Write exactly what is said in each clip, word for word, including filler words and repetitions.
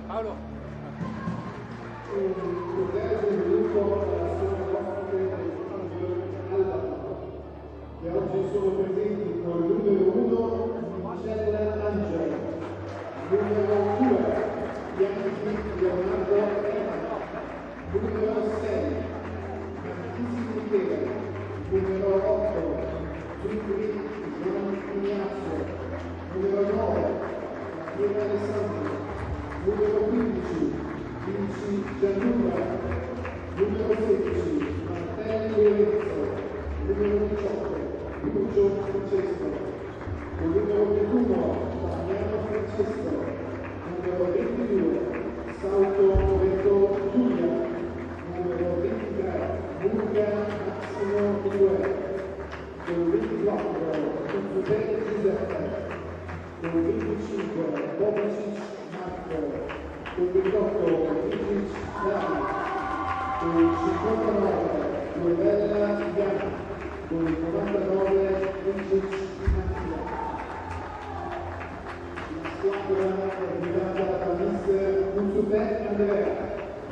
Paolo. E oggi sono presenti con il numero uno Michelle Angela, numero due Bianchi Leonardo Ema, numero sei Marchisi Michele, numero otto Giulio Gian Ignazio, numero nove Gabriele Alessandro, numero quindici Vinci Gianluca, numero sedici Martelli Lorenzo, numero diciotto Lucio Francesco, numero ventuno Damiano Francesco, numero ventidue Sauto Reto Giulia, numero ventitré Burga Massimo Miguel, con ventiquattro Giuseppe Giuseppe, con venticinque Bobicic Marco, con ventotto Vigic David, con cinquantanove Novella Diana, con il novantanove Vigic Mattia. La squadra è guidata da mister Giuseppe Andrea.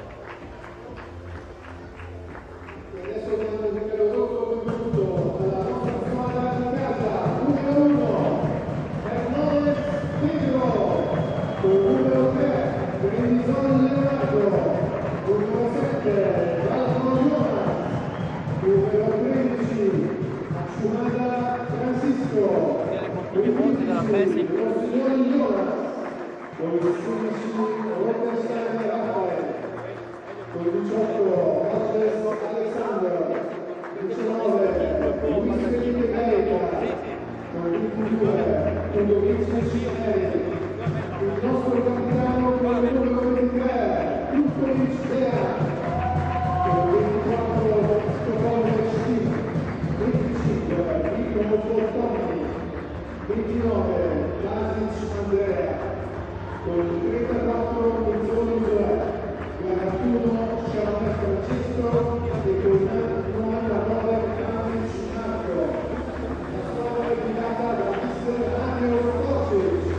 E adesso diamo il caloroso benvenuto alla nostra squadra di casa, numero uno, Hernandez Pedro, con numero tre, Brendison Leonardo, con numero sette, Giallo Jonas, numero tredici, Acciumada Francisco, con il quindici, Rossignoli Jonas, con il sedici, Rottenstein Raffaele, con il diciotto, Alves Alexander, diciannove, Luis Felipe Gaeta, con il ventidue, Teodorici Eric, il nostro capitano con il numero ventitré, Lukovic Dea, con il ventiquattro, Stefano Steve, venticinque, Nico Fortoni, ventinove, Lasic Andrea, con il trentaquattro, Pinzoni Giuseppe, quarantuno, Sciarone Francesco e con il novantanove, Kamic Marco. La squadra è guidata da mister Angelo Kocic.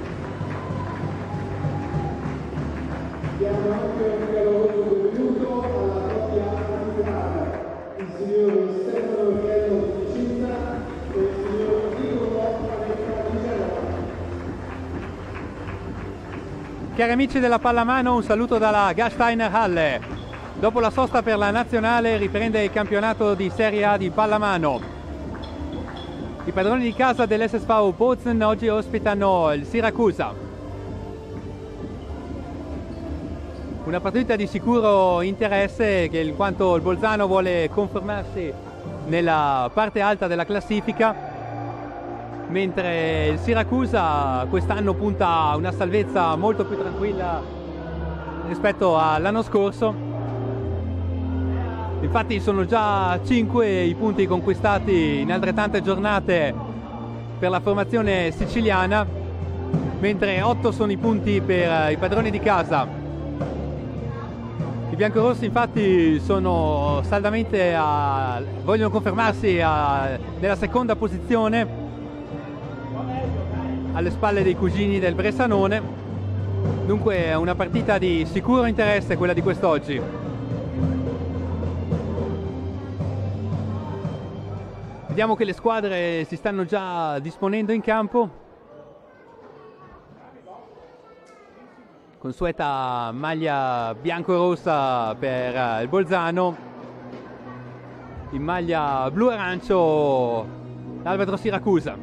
Diamo anche un caloroso benvenuto alla coppia arbitrale, il signor Stefano Riello di Vicenza e il signor Nicolo Paletta di Genova. Cari amici della pallamano, un saluto dalla Gasteiner Halle. Dopo la sosta per la nazionale riprende il campionato di Serie A di pallamano. I padroni di casa dell'S S V Bozen oggi ospitano il Siracusa. Una partita di sicuro interesse che in quanto il Bolzano vuole confermarsi nella parte alta della classifica, mentre il Siracusa quest'anno punta a una salvezza molto più tranquilla rispetto all'anno scorso. Infatti sono già cinque i punti conquistati in altrettante giornate per la formazione siciliana, mentre otto sono i punti per i padroni di casa. I biancorossi infatti sono saldamente a, vogliono confermarsi a, nella seconda posizione alle spalle dei cugini del Bressanone. Dunque è una partita di sicuro interesse quella di quest'oggi. Vediamo che le squadre si stanno già disponendo in campo. Consueta maglia bianco-rossa per il Bolzano, in maglia blu-arancio l'Albatros Siracusa.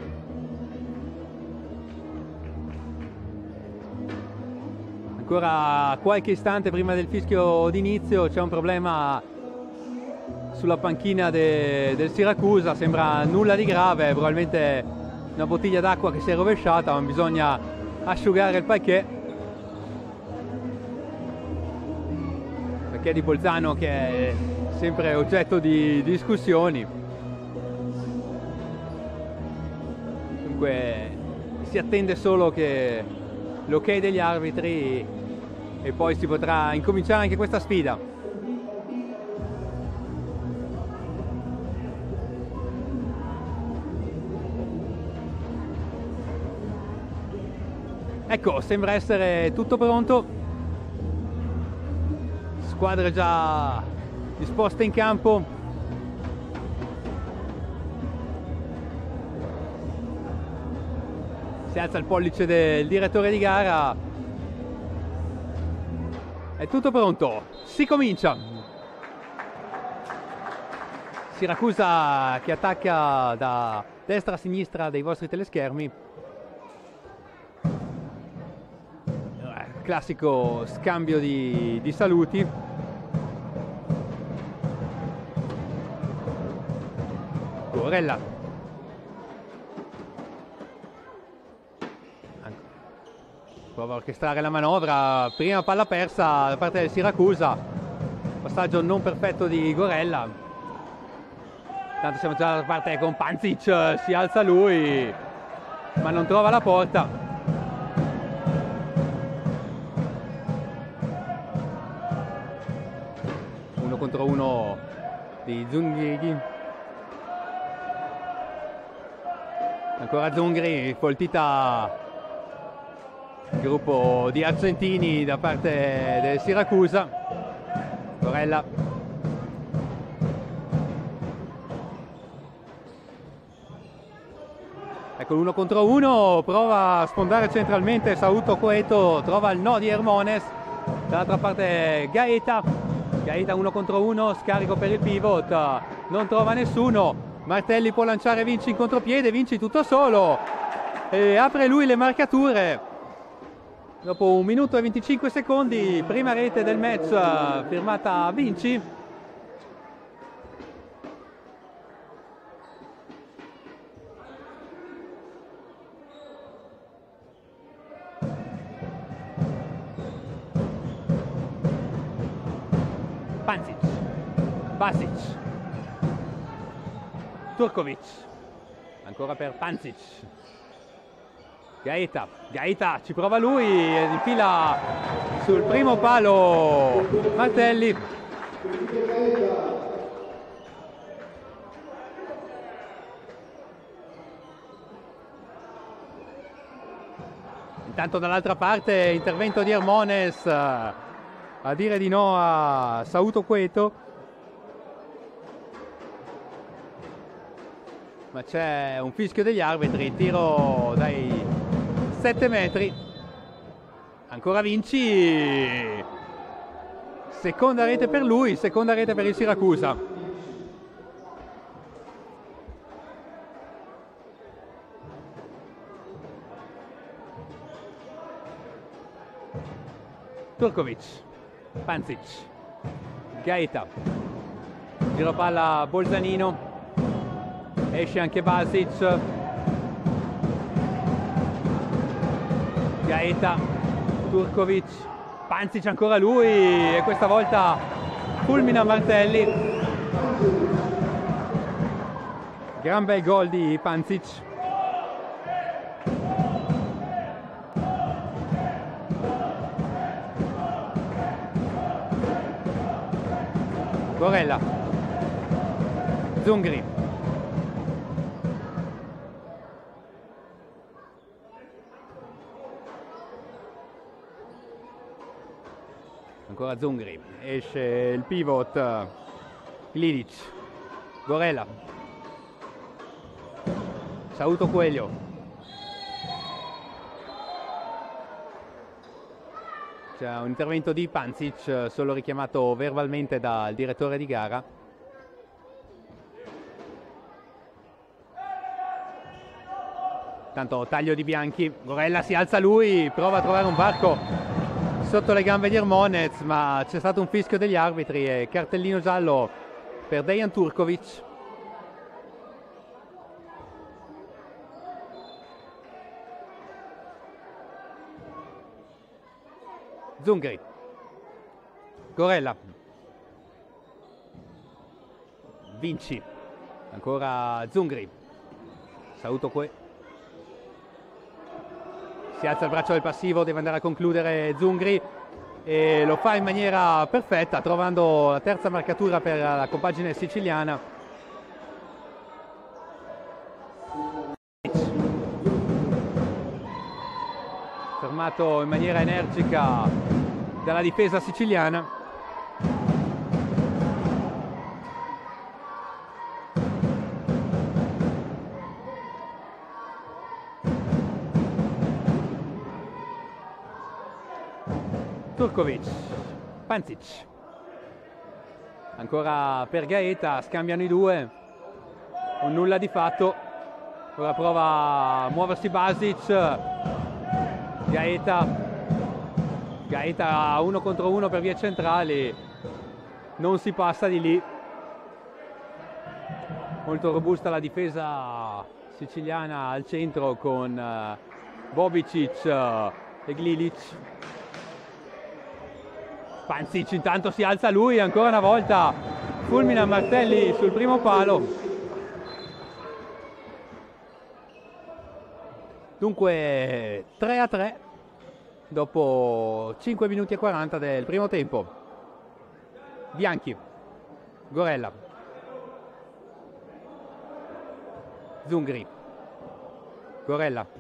Ancora qualche istante prima del fischio d'inizio c'è un problema sulla panchina de, del Siracusa, sembra nulla di grave, probabilmente una bottiglia d'acqua che si è rovesciata, ma bisogna asciugare il parquet. Parquet di Bolzano che è sempre oggetto di discussioni. Dunque si attende solo che l'ok degli arbitri e poi si potrà incominciare anche questa sfida. Ecco, sembra essere tutto pronto. Squadre già disposte in campo. Si alza il pollice del direttore di gara. È tutto pronto, si comincia. Siracusa che attacca da destra a sinistra dei vostri teleschermi. Classico scambio di, di saluti. Gorella. Prova a orchestrare la manovra. Prima palla persa da parte del Siracusa. Passaggio non perfetto di Gorella. Tanto siamo già da parte con Pancic. Si alza lui, ma non trova la porta. Contro uno di Zungri. Ancora Zungri, colpita il gruppo di argentini da parte del Siracusa. Gorella. Ecco l'uno contro uno, prova a sfondare centralmente Sauto Cueto, trova il no di Hermones. Dall'altra parte Gaeta. Gaeta uno contro uno, scarico per il pivot, non trova nessuno. Martelli può lanciare Vinci in contropiede, Vinci tutto solo e apre lui le marcature. Dopo un minuto e venticinque secondi, prima rete del match firmata Vinci. Pancic, Basic, Turkovic, ancora per Pancic, Gaeta, Gaeta ci prova lui, infila sul primo palo Martelli. Intanto dall'altra parte intervento di Hermones a dire di no a Sauto Cueto, ma c'è un fischio degli arbitri, tiro dai sette metri. Ancora Vinci, seconda rete per lui, seconda rete per il Siracusa. Turkovic, Pancic, Gaeta, giro palla Bolzanino, esce anche Basic, Gaeta, Turkovic, Pancic ancora lui e questa volta fulmina Martelli. Gran bel gol di Pancic. Gorella, Zungri, ancora Zungri, esce il pivot Ilidic, Gorella, Sauto Coelho, c'è un intervento di Pancic solo richiamato verbalmente dal direttore di gara. Tanto taglio di Bianchi, Gorella si alza lui, prova a trovare un varco sotto le gambe di Hermones, ma c'è stato un fischio degli arbitri e cartellino giallo per Dejan Turkovic. Zungri, Gorella, Vinci, ancora Zungri, Sauto Que, si alza il braccio del passivo, deve andare a concludere Zungri e lo fa in maniera perfetta, trovando la terza marcatura per la compagine siciliana. fermato in maniera energica dalla difesa siciliana. Turkovic, Pancic, ancora per Gaeta, scambiano i due, un nulla di fatto. Ora prova a muoversi Basic, Gaeta, Gaeta uno contro uno per vie centrali, non si passa di lì. Molto robusta la difesa siciliana al centro con Bobicic e Glilic. Pancic intanto si alza lui, ancora una volta fulmina Martelli sul primo palo. Dunque tre a tre dopo cinque minuti e quaranta del primo tempo. Bianchi, Gorella, Zungri, Gorella,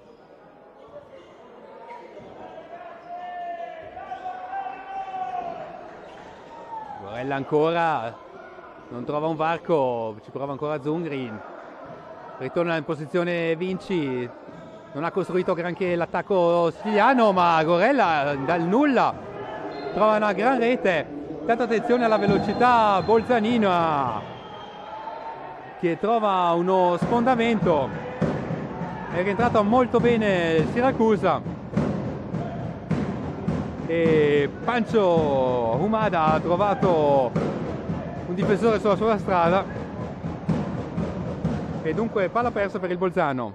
Gorella ancora, non trova un varco, ci prova ancora Zungri, ritorna in posizione Vinci, non ha costruito granché l'attacco siciliano, ma Gorella dal nulla trova una gran rete. Tanto attenzione alla velocità bolzanina che trova uno sfondamento, è rientrato molto bene Siracusa. E Pancho Humada ha trovato un difensore sulla sua strada e dunque palla persa per il Bolzano.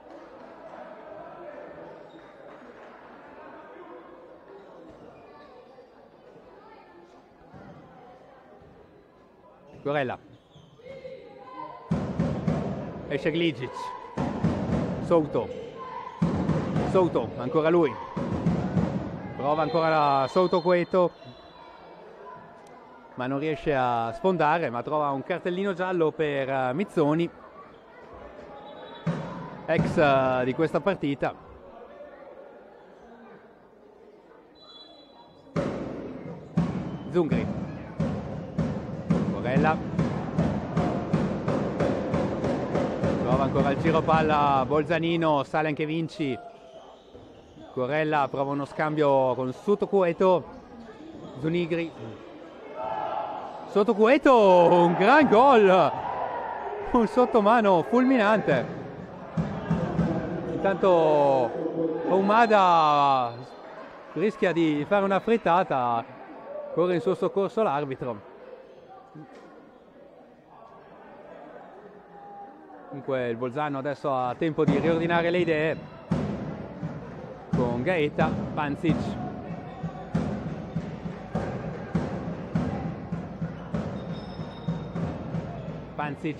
Gorella, esce Glicic, Souto, Souto, ancora lui. Prova ancora Souto Cueto, ma non riesce a sfondare, ma trova un cartellino giallo per Mizzoni, ex di questa partita. Zungri, Gorella, prova ancora il giro palla bolzanino, sale anche Vinci. Gorella prova uno scambio con Sotocueto, Zunigri, Sotocueto, un gran gol, un sottomano fulminante. Intanto Humada rischia di fare una frittata, corre in suo soccorso l'arbitro. Dunque il Bolzano adesso ha tempo di riordinare le idee con Gaeta, Pancic, Pancic,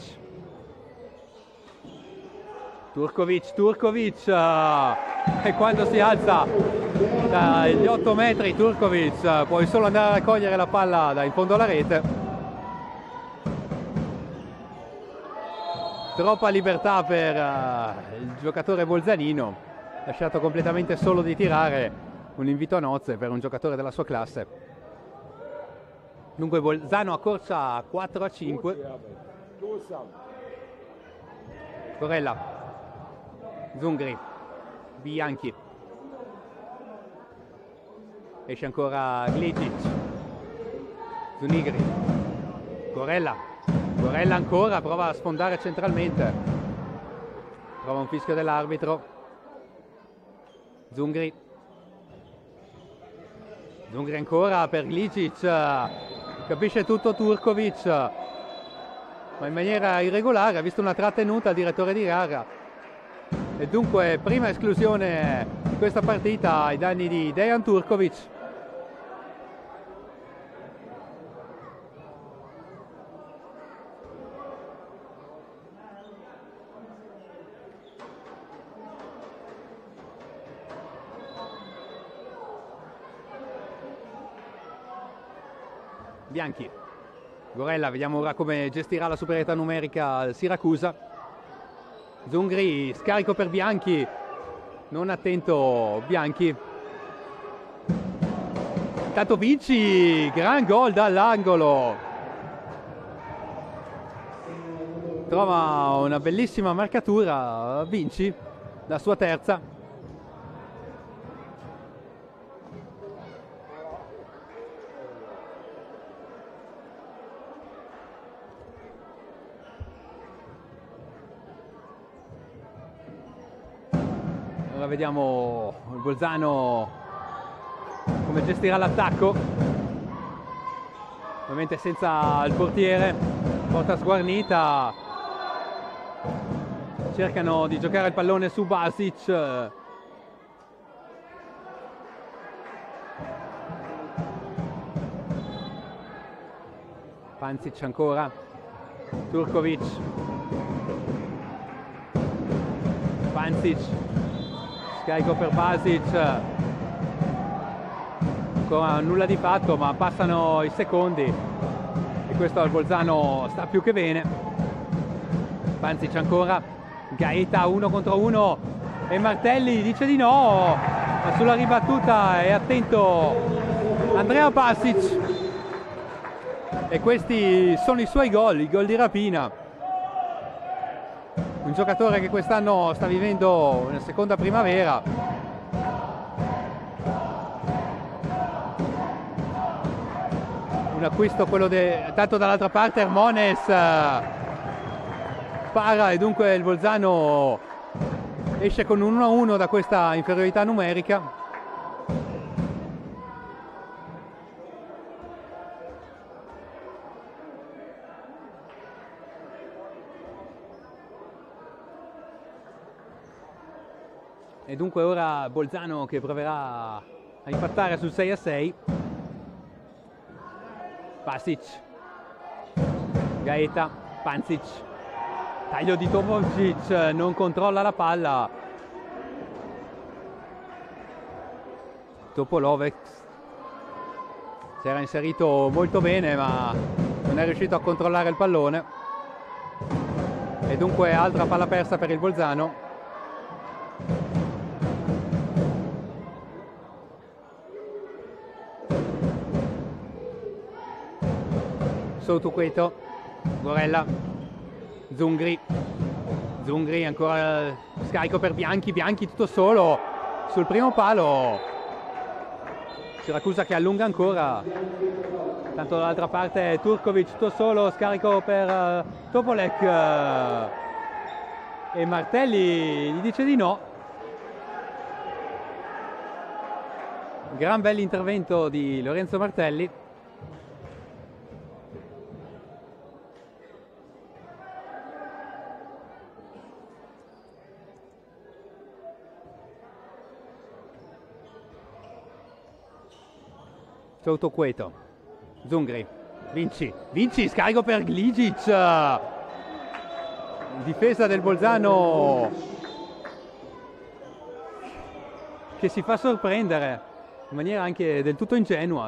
Turkovic, Turkovic, e quando si alza dagli otto metri Turkovic puoi solo andare a raccogliere la palla da in fondo alla rete. Troppa libertà per il giocatore bolzanino, lasciato completamente solo di tirare, un invito a nozze per un giocatore della sua classe. Dunque Bolzano accorcia quattro a cinque. Gorella, Zungri, Bianchi, esce ancora Glicic, Zunigri, Gorella, Gorella ancora, prova a sfondare centralmente, trova un fischio dell'arbitro. Zungri, Zungri ancora per Glicic, capisce tutto Turkovic, ma in maniera irregolare, ha visto una trattenuta al direttore di gara e dunque prima esclusione di questa partita ai danni di Dejan Turkovic. Bianchi, Gorella, vediamo ora come gestirà la superiorità numerica il Siracusa. Zungri, scarico per Bianchi, non attento Bianchi. Intanto Vinci, gran gol dall'angolo, trova una bellissima marcatura Vinci, la sua terza. Ora vediamo il Bolzano come gestirà l'attacco, ovviamente senza il portiere, porta sguarnita, cercano di giocare il pallone su Basic, Pancic ancora, Turkovic, Pancic, scarico per Basic, ancora nulla di fatto, ma passano i secondi e questo al Bolzano sta più che bene. Pancic ancora, Gaeta uno contro uno e Martelli dice di no, ma sulla ribattuta è attento Andrea Basic e questi sono i suoi gol, i gol di rapina. Un giocatore che quest'anno sta vivendo una seconda primavera. Un acquisto quello de... tanto dall'altra parte Hermones para e dunque il Bolzano esce con un uno a uno da questa inferiorità numerica. E dunque ora Bolzano che proverà a impattare sul sei a sei. Basic, Gaeta, Pancic, taglio di Tomovic, non controlla la palla. Topolovic si era inserito molto bene ma non è riuscito a controllare il pallone e dunque altra palla persa per il Bolzano. Sotuqueto, Gorella, Zungri, Zungri ancora scarico per Bianchi, Bianchi tutto solo sul primo palo, Siracusa che allunga ancora, tanto dall'altra parte Turkovic tutto solo, scarico per uh, Topolek uh, e Martelli gli dice di no. Gran bell'intervento di Lorenzo Martelli. Sotuqueto, Zungri, Vinci, Vinci, scarico per Gligic, difesa del Bolzano che si fa sorprendere in maniera anche del tutto ingenua.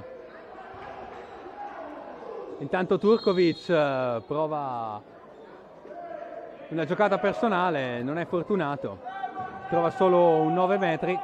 Intanto Turkovic prova una giocata personale, non è fortunato, trova solo un nove metri.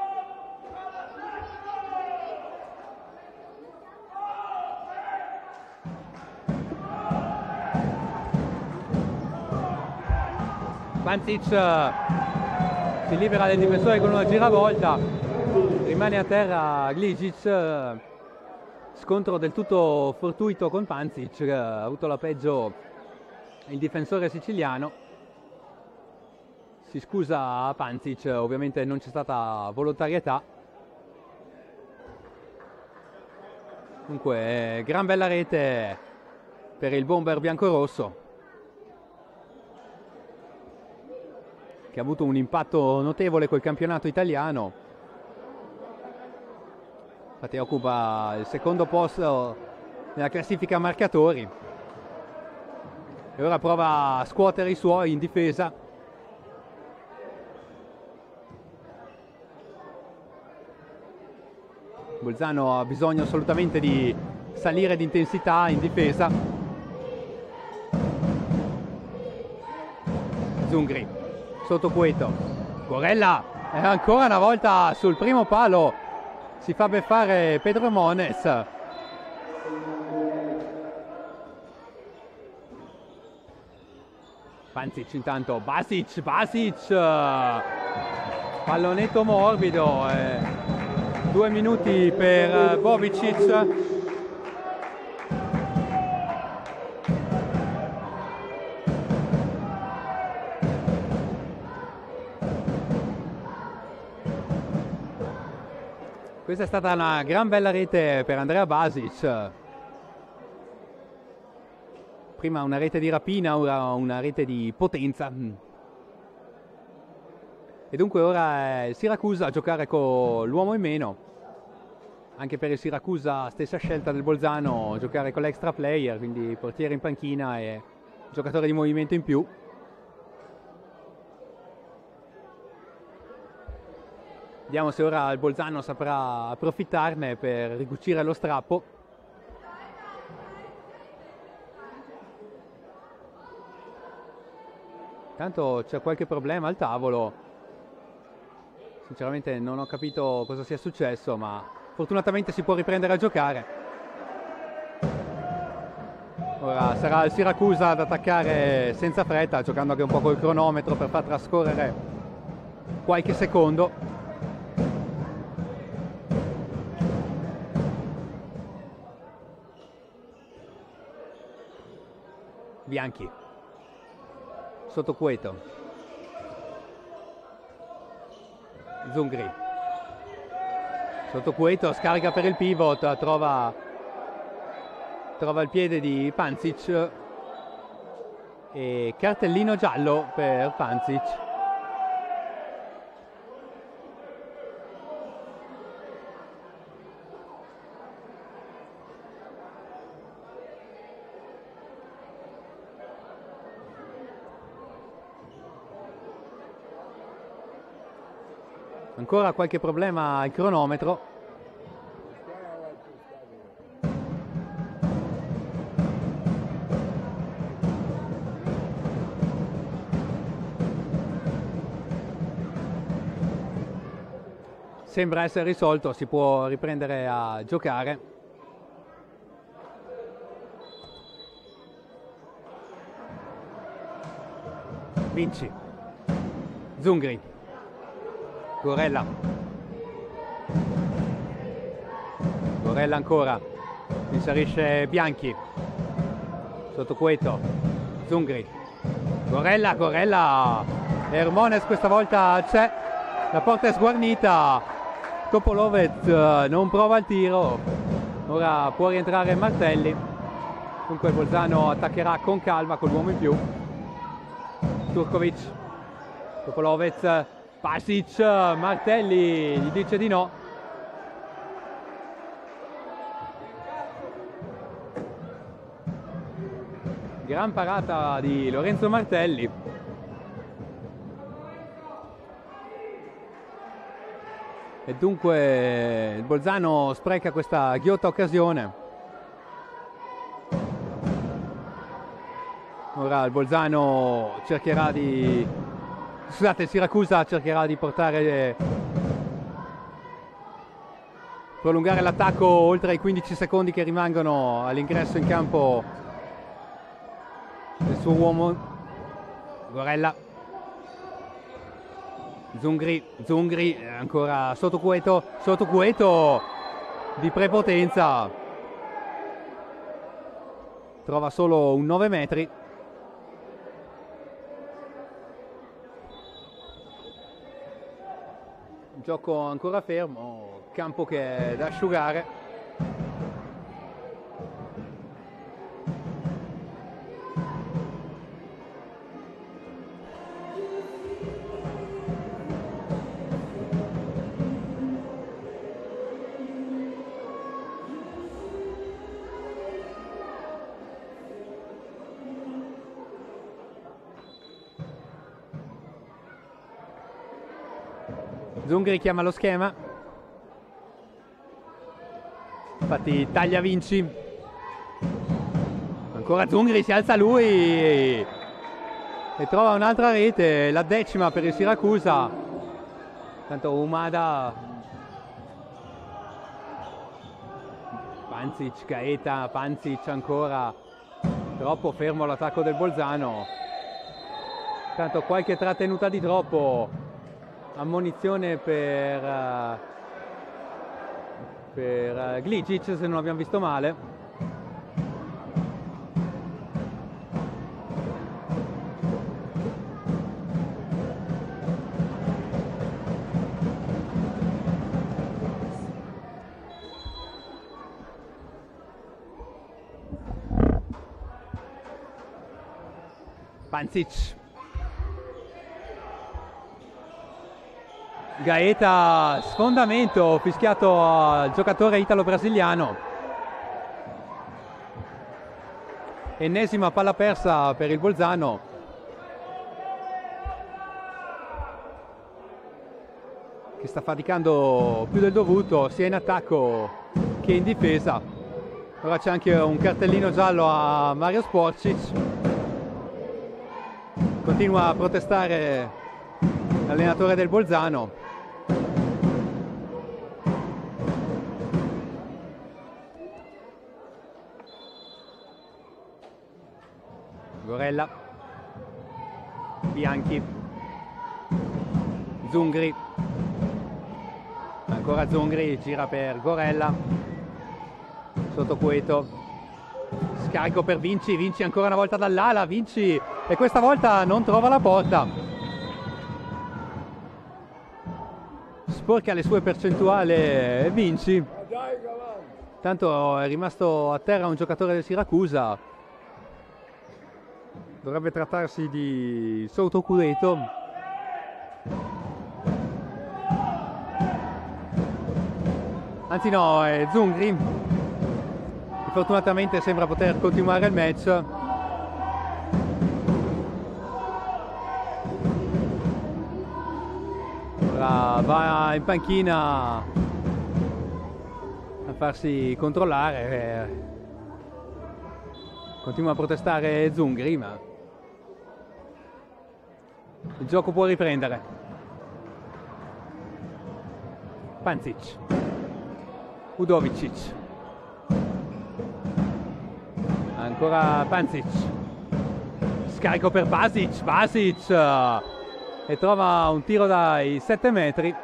Pancic si libera del difensore con una giravolta, rimane a terra Gligic, scontro del tutto fortuito con Pancic, ha avuto la peggio il difensore siciliano, si scusa a Pancic, ovviamente non c'è stata volontarietà. Comunque gran bella rete per il bomber biancorosso, che ha avuto un impatto notevole col campionato italiano. Infatti occupa il secondo posto nella classifica marcatori. E ora prova a scuotere i suoi in difesa. Bolzano ha bisogno assolutamente di salire di intensità in difesa. Zungri. Sotuqueto, Gorella, E ancora una volta sul primo palo si fa beffare Pedro Mones. Pancic intanto, Basic, Basic, pallonetto morbido, eh. due minuti per Bovicic. Questa è stata una gran bella rete per Andrea Basic. Prima una rete di rapina, ora una rete di potenza. E dunque ora è il Siracusa a giocare con l'uomo in meno. Anche per il Siracusa stessa scelta del Bolzano, giocare con l'extra player, quindi portiere in panchina e giocatore di movimento in più. Vediamo se ora il Bolzano saprà approfittarne per ricucire lo strappo. Intanto c'è qualche problema al tavolo. Sinceramente non ho capito cosa sia successo, ma fortunatamente si può riprendere a giocare. Ora sarà il Siracusa ad attaccare senza fretta, giocando anche un po' col cronometro per far trascorrere qualche secondo. Bianchi sotto Cueto, Zungri sotto Cueto, scarica per il pivot, trova trova il piede di Pancic e cartellino giallo per Pancic. Ancora qualche problema al cronometro. Sembra essere risolto, si può riprendere a giocare. Vinci, Zungri, Gorella, Gorella ancora, inserisce Bianchi, sotto Cueto, Zungri, Gorella, Gorella, Hermones questa volta c'è, la porta è sguarnita, Topolovic non prova il tiro, ora può rientrare Martelli, dunque il Bolzano attaccherà con calma con l'uomo in più. Turkovic, Topolovic, Basic, Martelli gli dice di no. Gran parata di Lorenzo Martelli. E dunque il Bolzano spreca questa ghiotta occasione. Ora il Bolzano cercherà di... Scusate, il Siracusa cercherà di portare... prolungare l'attacco oltre ai quindici secondi che rimangono all'ingresso in campo del suo uomo. Gorella. Zungri, Zungri, ancora sotto Cueto, sotto Cueto di prepotenza. Trova solo un nove metri. Gioco ancora fermo, campo che è da asciugare. Zungri chiama lo schema, infatti taglia Vinci, ancora Zungri, si alza lui e trova un'altra rete, la decima per il Siracusa, Tanto Umada, Pancic, Gaeta, Pancic ancora, troppo fermo l'attacco del Bolzano. Tanto qualche trattenuta di troppo, ammonizione per, uh, per uh, Glicic, se non abbiamo visto male. Pancic, Gaeta, sfondamento fischiato al giocatore italo-brasiliano. Ennesima palla persa per il Bolzano. Che sta faticando più del dovuto sia in attacco che in difesa. Ora c'è anche un cartellino giallo a Mario Sporcic. Continua a protestare l'allenatore del Bolzano. Gorella, Bianchi, Zungri, ancora Zungri, gira per Gorella, sotto Cueto, scarico per Vinci, Vinci ancora una volta dall'ala, Vinci, e questa volta non trova la porta. Sporca le sue percentuali Vinci. Tanto è rimasto a terra un giocatore del Siracusa. Dovrebbe trattarsi di Souto Cueto. Anzi no, è Zungri. Fortunatamente sembra poter continuare il match. Ora va in panchina a farsi controllare. Continua a protestare Zungri, ma il gioco può riprendere. Pancic, Udovicic, ancora Pancic, scarico per Basic, Basic e trova un tiro dai sette metri.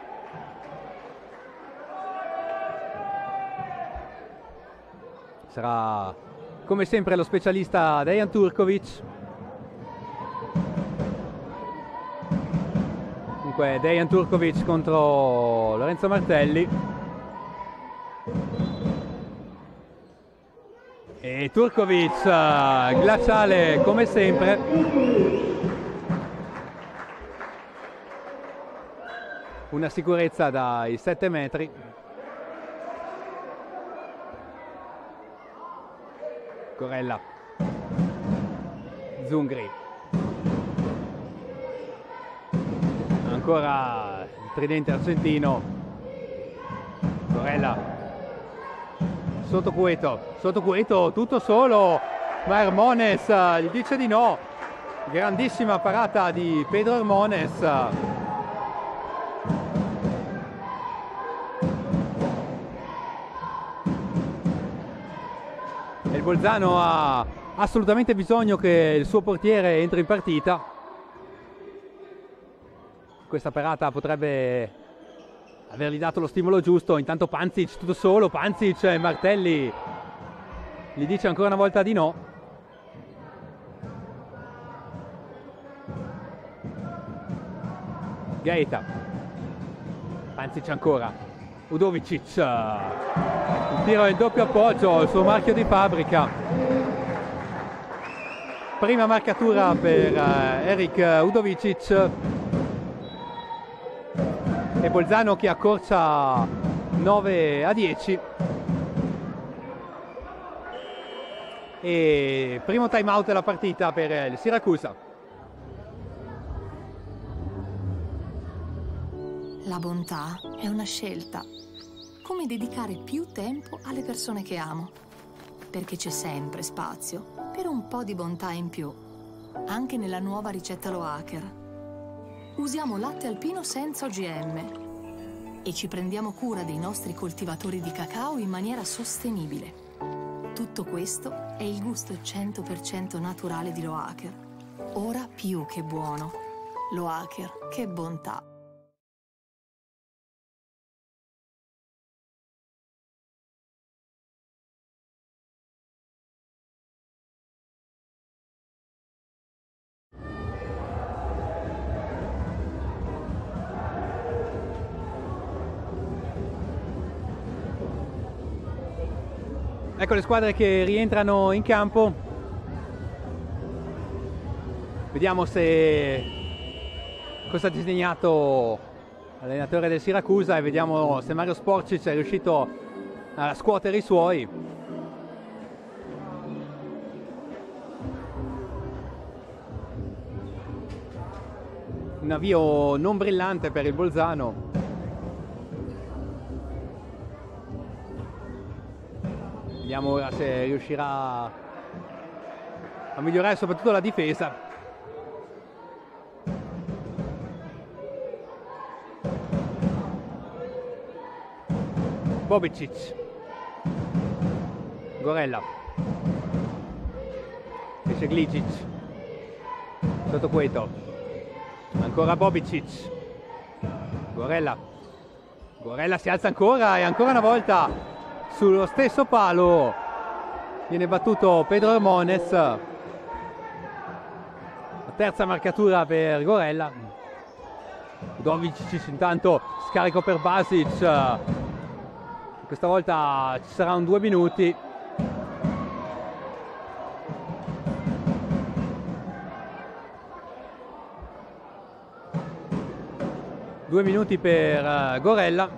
Sarà come sempre lo specialista Dejan Turkovic. Dunque Dejan Turkovic contro Lorenzo Martelli. E Turkovic, glaciale come sempre. Una sicurezza dai sette metri. Gorella, Zungri, ancora il tridente argentino. Gorella, sotto Cueto, sotto Cueto, tutto solo, ma Hermones gli dice di no. Grandissima parata di Pedro Hermones. Il Bolzano ha assolutamente bisogno che il suo portiere entri in partita. Questa parata potrebbe avergli dato lo stimolo giusto. Intanto Pancic tutto solo, Pancic e Martelli gli dice ancora una volta di no. Gaeta, Pancic ancora, Udovicic, il tiro in doppio appoggio, il suo marchio di fabbrica. Prima marcatura per uh, Eric Udovicic. E Bolzano che accorcia nove a dieci. E primo time out della partita per il Siracusa. La bontà è una scelta. Come dedicare più tempo alle persone che amo. Perché c'è sempre spazio per un po' di bontà in più. Anche nella nuova ricetta Lo Hacker. usiamo latte alpino senza O G M e ci prendiamo cura dei nostri coltivatori di cacao in maniera sostenibile. Tutto questo è il gusto cento per cento naturale di Loacker. Ora più che buono. Loacker, che bontà! Ecco le squadre che rientrano in campo. Vediamo se cosa ha disegnato l'allenatore del Siracusa e vediamo se Mario Sporcic è riuscito a scuotere i suoi. Un avvio non brillante per il Bolzano. Vediamo ora se riuscirà a migliorare soprattutto la difesa. Bobicic. Gorella. Esce Glicic. Sotto Cueto. Ancora Bobicic. Gorella. Gorella si alza ancora e ancora una volta sullo stesso palo viene battuto Pedro Hermones. La terza marcatura per Gorella. Udovicic intanto scarico per Basic. Questa volta ci sarà un due minuti. Due minuti per Gorella.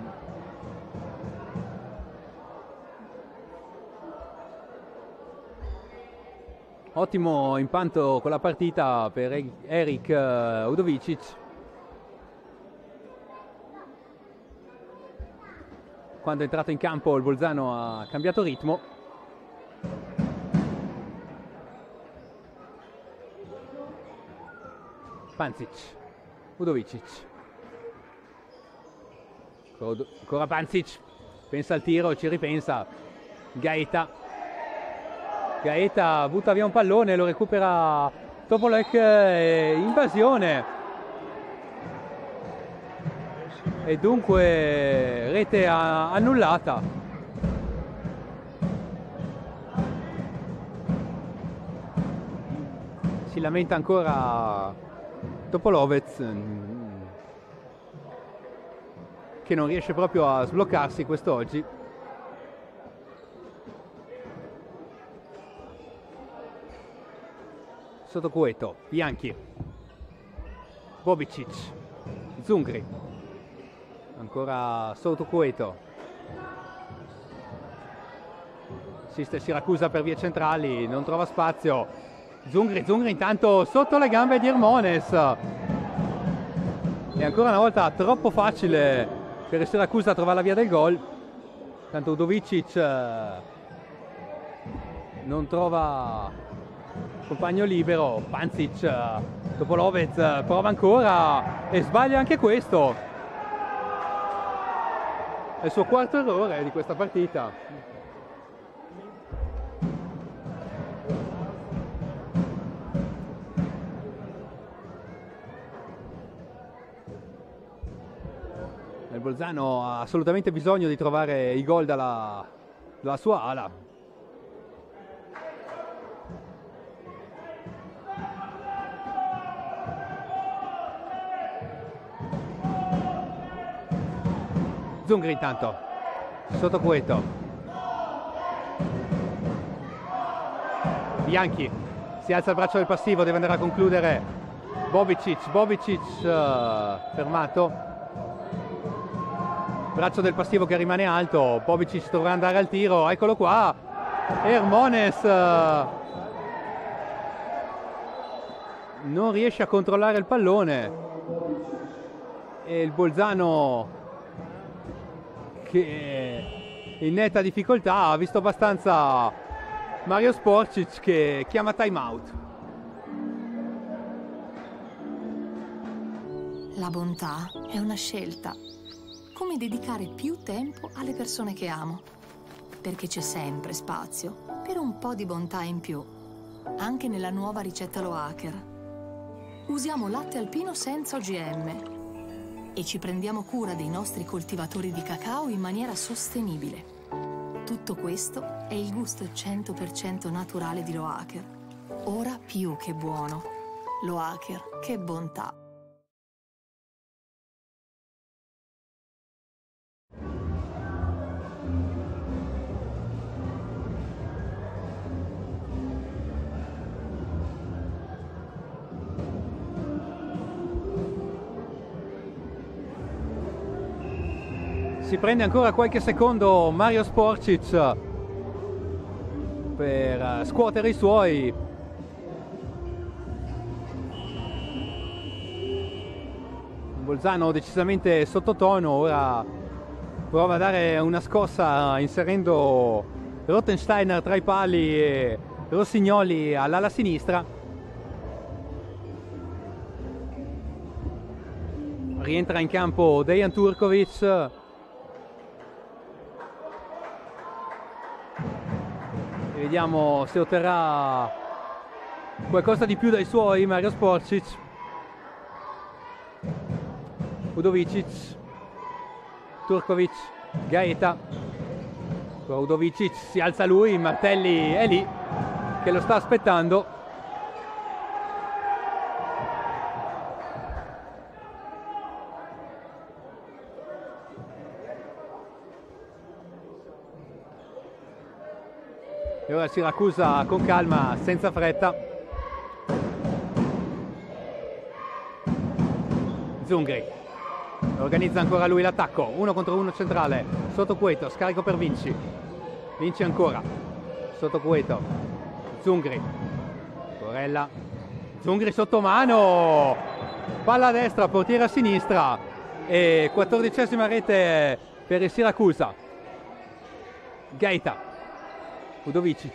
Ottimo impatto con la partita per Eric Udovicic. Quando è entrato in campo il Bolzano ha cambiato ritmo. Pancic, Udovicic. Ancora Pancic, pensa al tiro, ci ripensa. Gaeta. Gaeta butta via un pallone, lo recupera Topolek, invasione e dunque rete annullata. Si lamenta ancora Topolovec che non riesce proprio a sbloccarsi quest'oggi. Sotto Cueto, Bianchi, Bobicic, Zungri, ancora sotto Cueto, assiste Siracusa per vie centrali, non trova spazio, Zungri, Zungri intanto sotto le gambe di Hermones e ancora una volta troppo facile per il Siracusa trovare la via del gol. Tanto Udovicic non trova compagno libero. Pancic, Topolovec prova ancora e sbaglia anche questo. È il suo quarto errore di questa partita. Il Bolzano ha assolutamente bisogno di trovare i gol dalla, dalla sua ala. Zungri intanto, sotto Cueto. Bianchi, si alza il braccio del passivo, deve andare a concludere Bobicic, Bobicic uh, fermato. Braccio del passivo che rimane alto, Bobicic dovrà andare al tiro, eccolo qua. Hermones uh, non riesce a controllare il pallone. E il Bolzano che è in netta difficoltà, ha visto abbastanza Mario Sporcic che chiama time out. La bontà è una scelta, come dedicare più tempo alle persone che amo, perché c'è sempre spazio per un po' di bontà in più, anche nella nuova ricetta Loacker. Usiamo latte alpino senza O G M e ci prendiamo cura dei nostri coltivatori di cacao in maniera sostenibile. Tutto questo è il gusto cento per cento naturale di Loacker. Ora più che buono. Loacker, che bontà! Si prende ancora qualche secondo Mario Sporcic per scuotere i suoi. Bolzano decisamente sottotono, ora prova a dare una scossa inserendo Rottensteiner tra i pali e Rossignoli all'ala sinistra. Rientra in campo Dejan Turkovic. E vediamo se otterrà qualcosa di più dai suoi Mario Sporcic. Udovicic, Turkovic, Gaeta. Udovicic, si alza lui, Martelli è lì che lo sta aspettando. E ora Siracusa con calma, senza fretta. Zungri organizza ancora lui l'attacco, uno contro uno centrale, sotto Cueto, scarico per Vinci. Vinci ancora, sotto Cueto, Zungri, Corella, Zungri sotto mano, palla a destra, portiere a sinistra e quattordicesima rete per il Siracusa. Gaeta, Udovicic,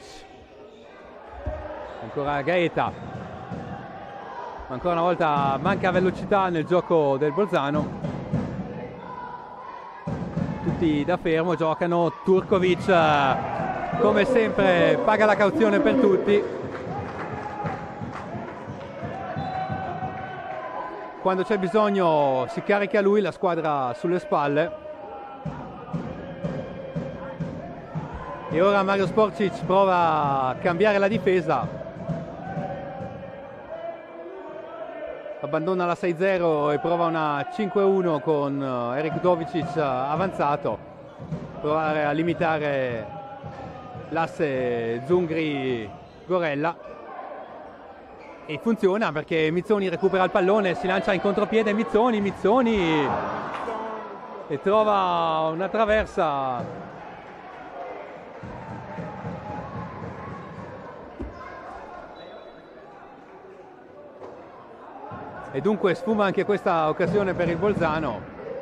ancora Gaeta, ancora una volta manca velocità nel gioco del Bolzano. Tutti da fermo giocano, Turkovic come sempre paga la cauzione per tutti. Quando c'è bisogno si carica lui, la squadra sulle spalle. E ora Mario Sporcic prova a cambiare la difesa. Abbandona la sei zero e prova una cinque uno con Eric Dovicic avanzato. Provare a limitare l'asse Zungri-Gorella. E funziona perché Mizzoni recupera il pallone, si lancia in contropiede Mizzoni, Mizzoni e trova una traversa. E dunque sfuma anche questa occasione per il Bolzano.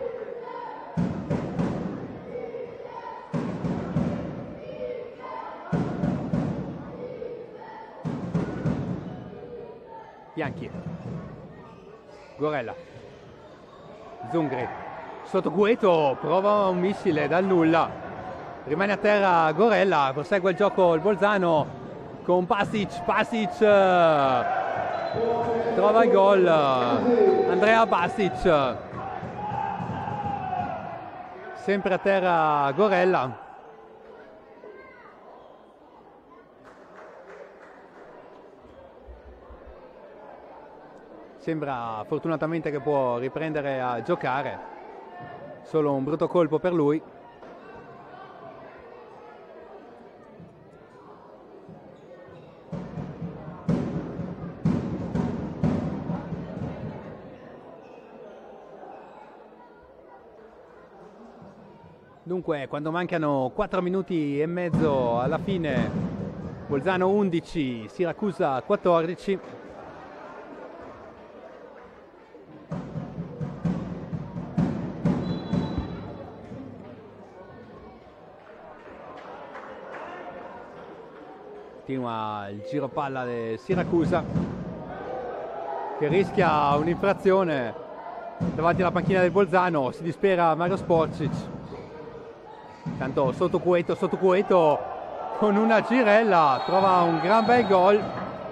Bianchi, Gorella, Zungri, sotto Cueto, prova un missile dal nulla, rimane a terra Gorella, prosegue il gioco il Bolzano con Pasic, Pasic trova il gol, Andrea Pasic, sempre a terra Gorella. Sembra fortunatamente che può riprendere a giocare, solo un brutto colpo per lui. Dunque, quando mancano quattro minuti e mezzo alla fine, Bolzano undici, Siracusa quattordici. Continua il giro palla del Siracusa che rischia un'infrazione davanti alla panchina del Bolzano, si dispera Mario Sporcic. Intanto sotto Cueto, sotto Cueto con una girella trova un gran bel gol.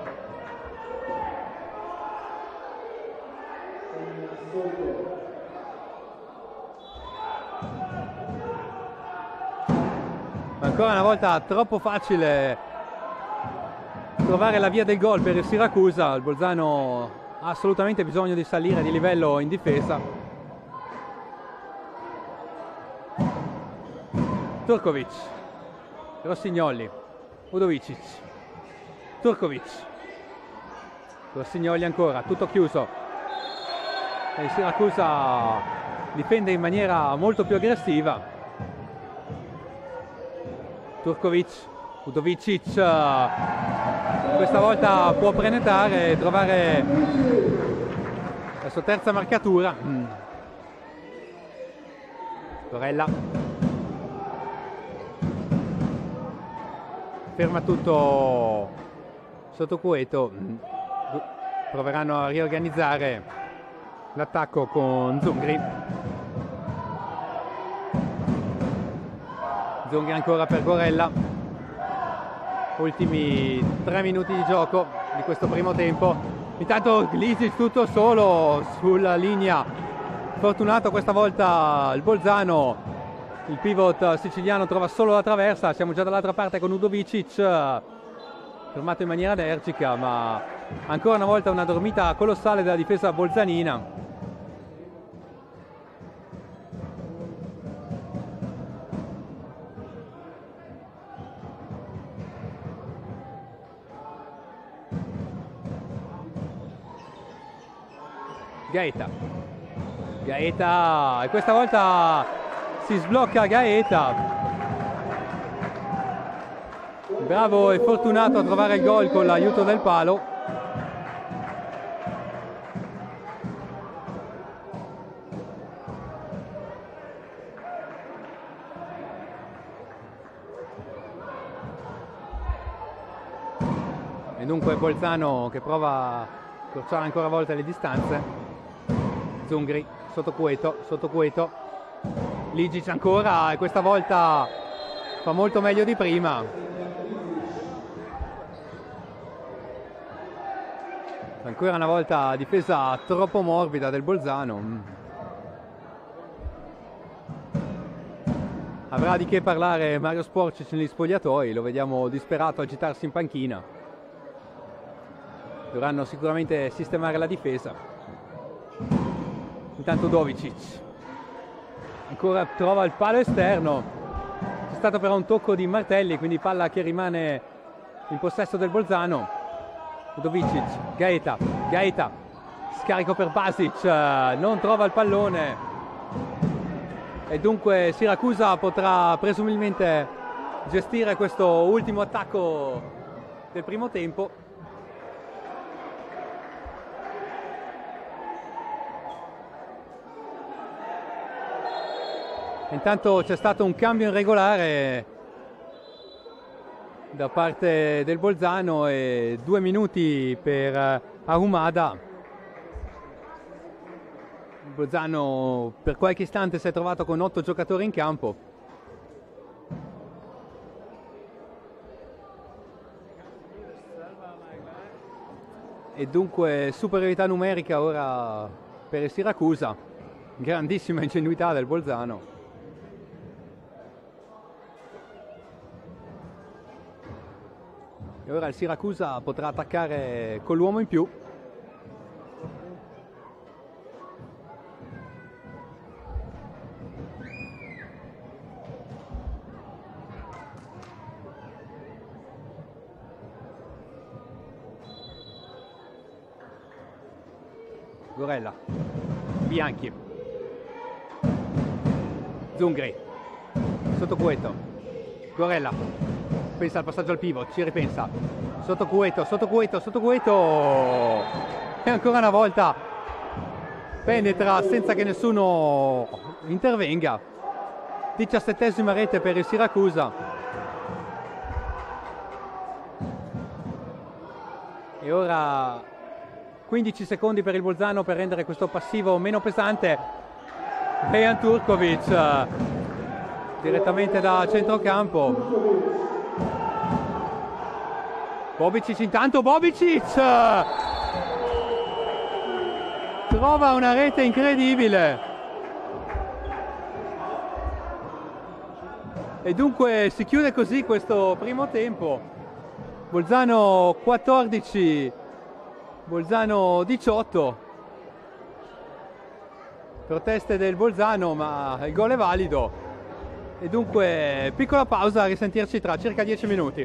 Ma ancora una volta troppo facile trovare la via del gol per il Siracusa. Il Bolzano ha assolutamente bisogno di salire di livello in difesa. Turkovic, Rossignoli, Udovicic, Turkovic, Rossignoli ancora, tutto chiuso. E il Siracusa difende in maniera molto più aggressiva. Turkovic, Udovicic, questa volta può penetrare e trovare la sua terza marcatura. Mm. Torella ferma tutto sotto Cueto. Mm. Proveranno a riorganizzare l'attacco con Zungri. Zungri ancora per Gorella. Ultimi tre minuti di gioco di questo primo tempo. Intanto Glisic tutto solo sulla linea. Fortunato questa volta il Bolzano. Il pivot siciliano trova solo la traversa. Siamo già dall'altra parte con Udovicic, fermato in maniera energica, ma ancora una volta una dormita colossale della difesa bolzanina. Gaeta, Gaeta, e questa volta si sblocca Gaeta. Bravo e fortunato a trovare il gol con l'aiuto del palo. E dunque Bolzano che prova a accorciare ancora una volta le distanze. Zungri sotto Cueto, sotto Cueto, Ligic ancora, e questa volta fa molto meglio di prima. Ancora una volta difesa troppo morbida del Bolzano. Avrà di che parlare Mario Sporcic negli spogliatoi, lo vediamo disperato agitarsi in panchina. Dovranno sicuramente sistemare la difesa. Intanto Dovicic ancora trova il palo esterno. C'è stato però un tocco di Martelli, quindi palla che rimane in possesso del Bolzano. Dovicic, Gaeta, Gaeta, scarico per Basic, non trova il pallone e dunque Siracusa potrà presumibilmente gestire questo ultimo attacco del primo tempo. Intanto c'è stato un cambio irregolare da parte del Bolzano e due minuti per Ahumada. Il Bolzano per qualche istante si è trovato con otto giocatori in campo. E dunque superiorità numerica ora per il Siracusa. Grandissima ingenuità del Bolzano. E ora il Siracusa potrà attaccare con l'uomo in più. Gorella, Bianchi, Zungri, sotto Cueto, Gorella, pensa al passaggio al pivot, ci ripensa, sotto Cueto, sotto Cueto, sotto Cueto, e ancora una volta penetra senza che nessuno intervenga. diciassettesima rete per il Siracusa. E ora quindici secondi per il Bolzano per rendere questo passivo meno pesante. Dejan Turkovic direttamente da centrocampo. Bobicic intanto, Bobicic trova una rete incredibile. E dunque si chiude così questo primo tempo. Bolzano quattordici, Bolzano diciotto. Proteste del Bolzano, ma il gol è valido. E dunque piccola pausa, a risentirci tra circa dieci minuti.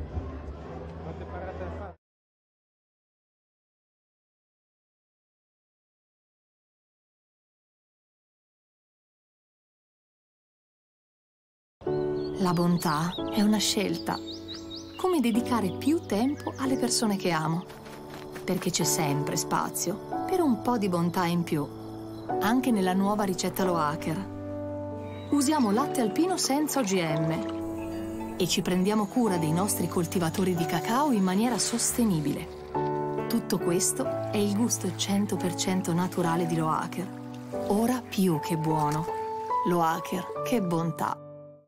La bontà è una scelta, come dedicare più tempo alle persone che amo, perché c'è sempre spazio per un po' di bontà in più, anche nella nuova ricetta Loaker. Usiamo latte alpino senza O G M e ci prendiamo cura dei nostri coltivatori di cacao in maniera sostenibile. Tutto questo è il gusto cento per cento naturale di Loaker. Ora più che buono. Loaker, che bontà!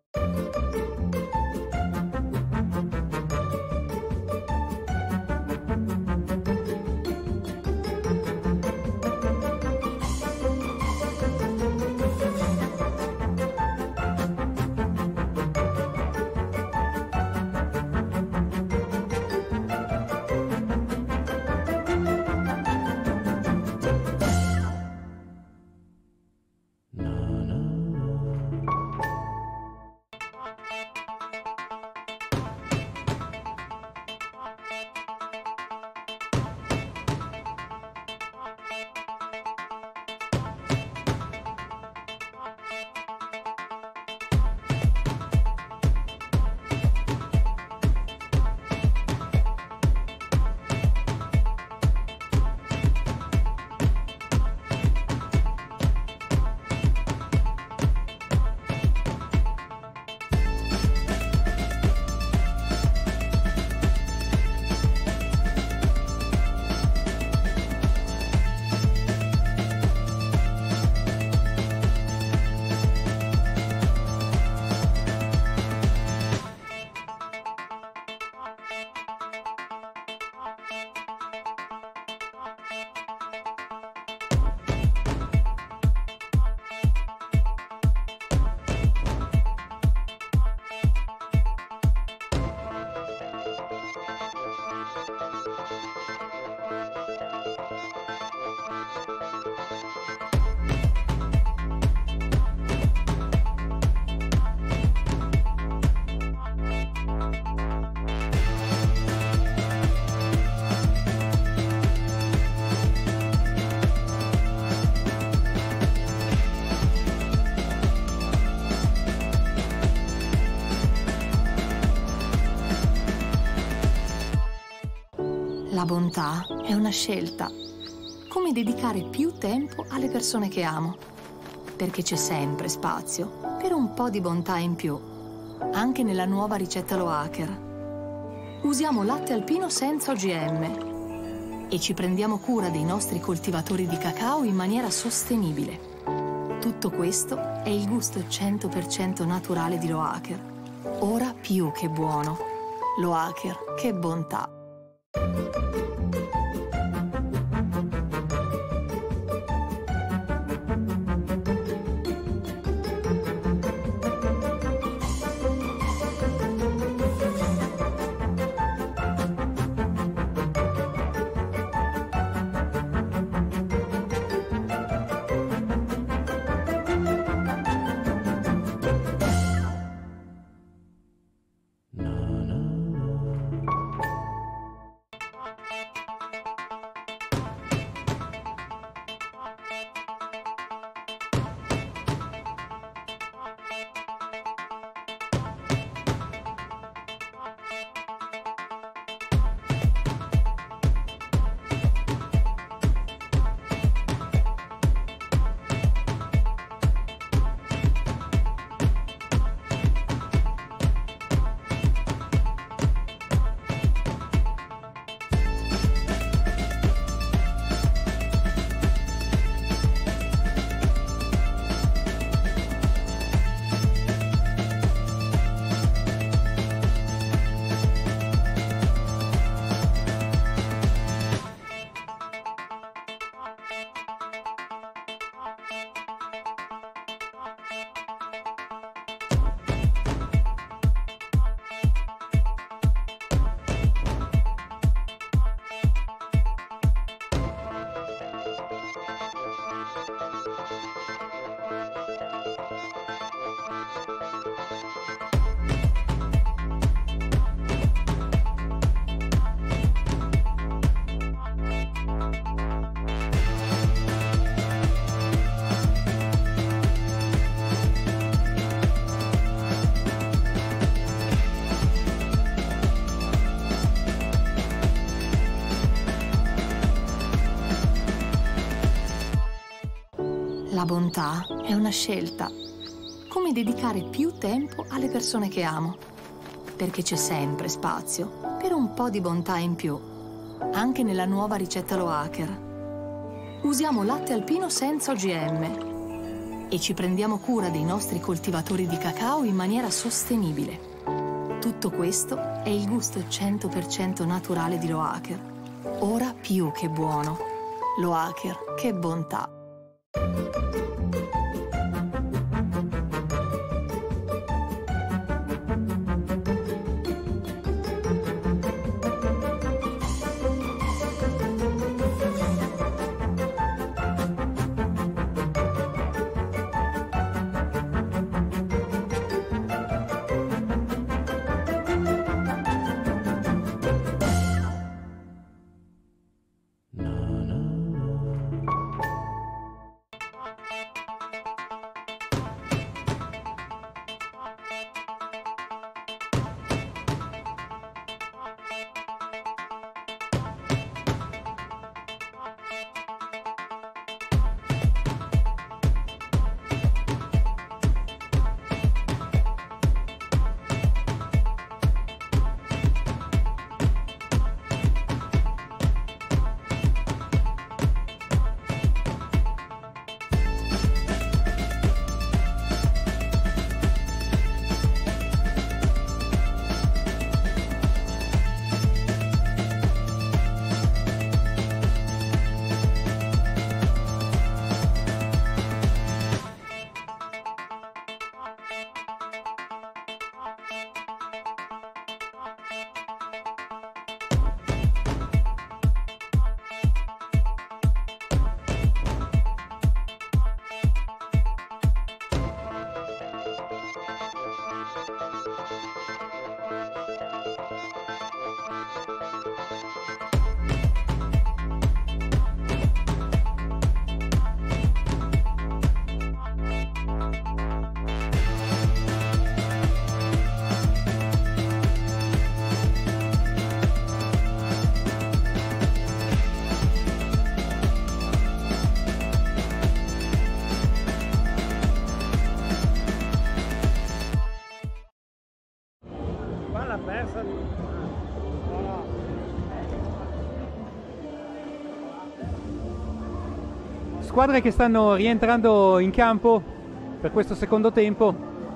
La bontà è una scelta, come dedicare più tempo alle persone che amo, perché c'è sempre spazio per un po' di bontà in più, anche nella nuova ricetta Loaker. Usiamo latte alpino senza O G M e ci prendiamo cura dei nostri coltivatori di cacao in maniera sostenibile. Tutto questo è il gusto cento per cento naturale di Loaker. Ora più che buono. Loaker, che bontà! Na, na, na. La bontà è una scelta, come dedicare più tempo alle persone che amo, perché c'è sempre spazio per un po' di bontà in più, anche nella nuova ricetta Loaker. Usiamo latte alpino senza O G M e ci prendiamo cura dei nostri coltivatori di cacao in maniera sostenibile. Tutto questo è il gusto cento per cento naturale di Loaker. Ora più che buono. Loaker, che bontà! Squadre che stanno rientrando in campo per questo secondo tempo.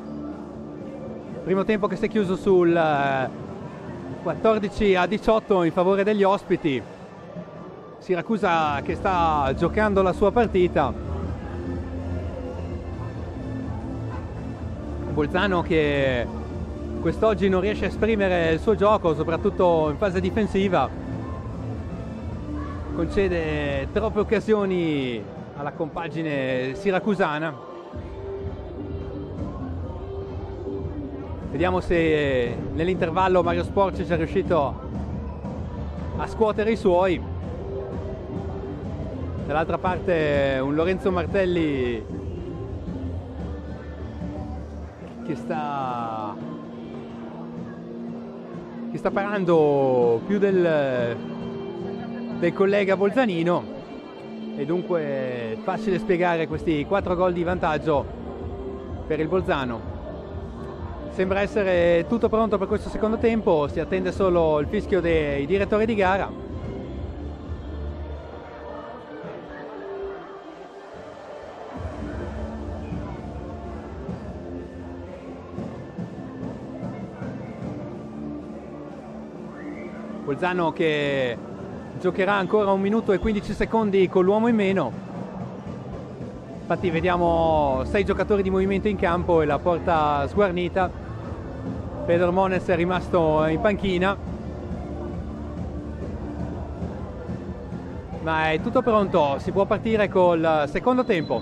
Primo tempo che si è chiuso sul quattordici a diciotto in favore degli ospiti. Siracusa che sta giocando la sua partita. Bolzano che quest'oggi non riesce a esprimere il suo gioco, soprattutto in fase difensiva. Concede troppe occasioni alla compagine siracusana. Vediamo se nell'intervallo Mario Sporcic è riuscito a scuotere i suoi. Dall'altra parte un Lorenzo Martelli che sta che sta parando più del, del collega bolzanino, e dunque facile spiegare questi quattro gol di vantaggio per il Bolzano. Sembra essere tutto pronto per questo secondo tempo, si attende solo il fischio dei direttori di gara. Bolzano che giocherà ancora un minuto e quindici secondi con l'uomo in meno. Infatti vediamo sei giocatori di movimento in campo e la porta sguarnita. Pedro Mones è rimasto in panchina, ma è tutto pronto, si può partire col secondo tempo.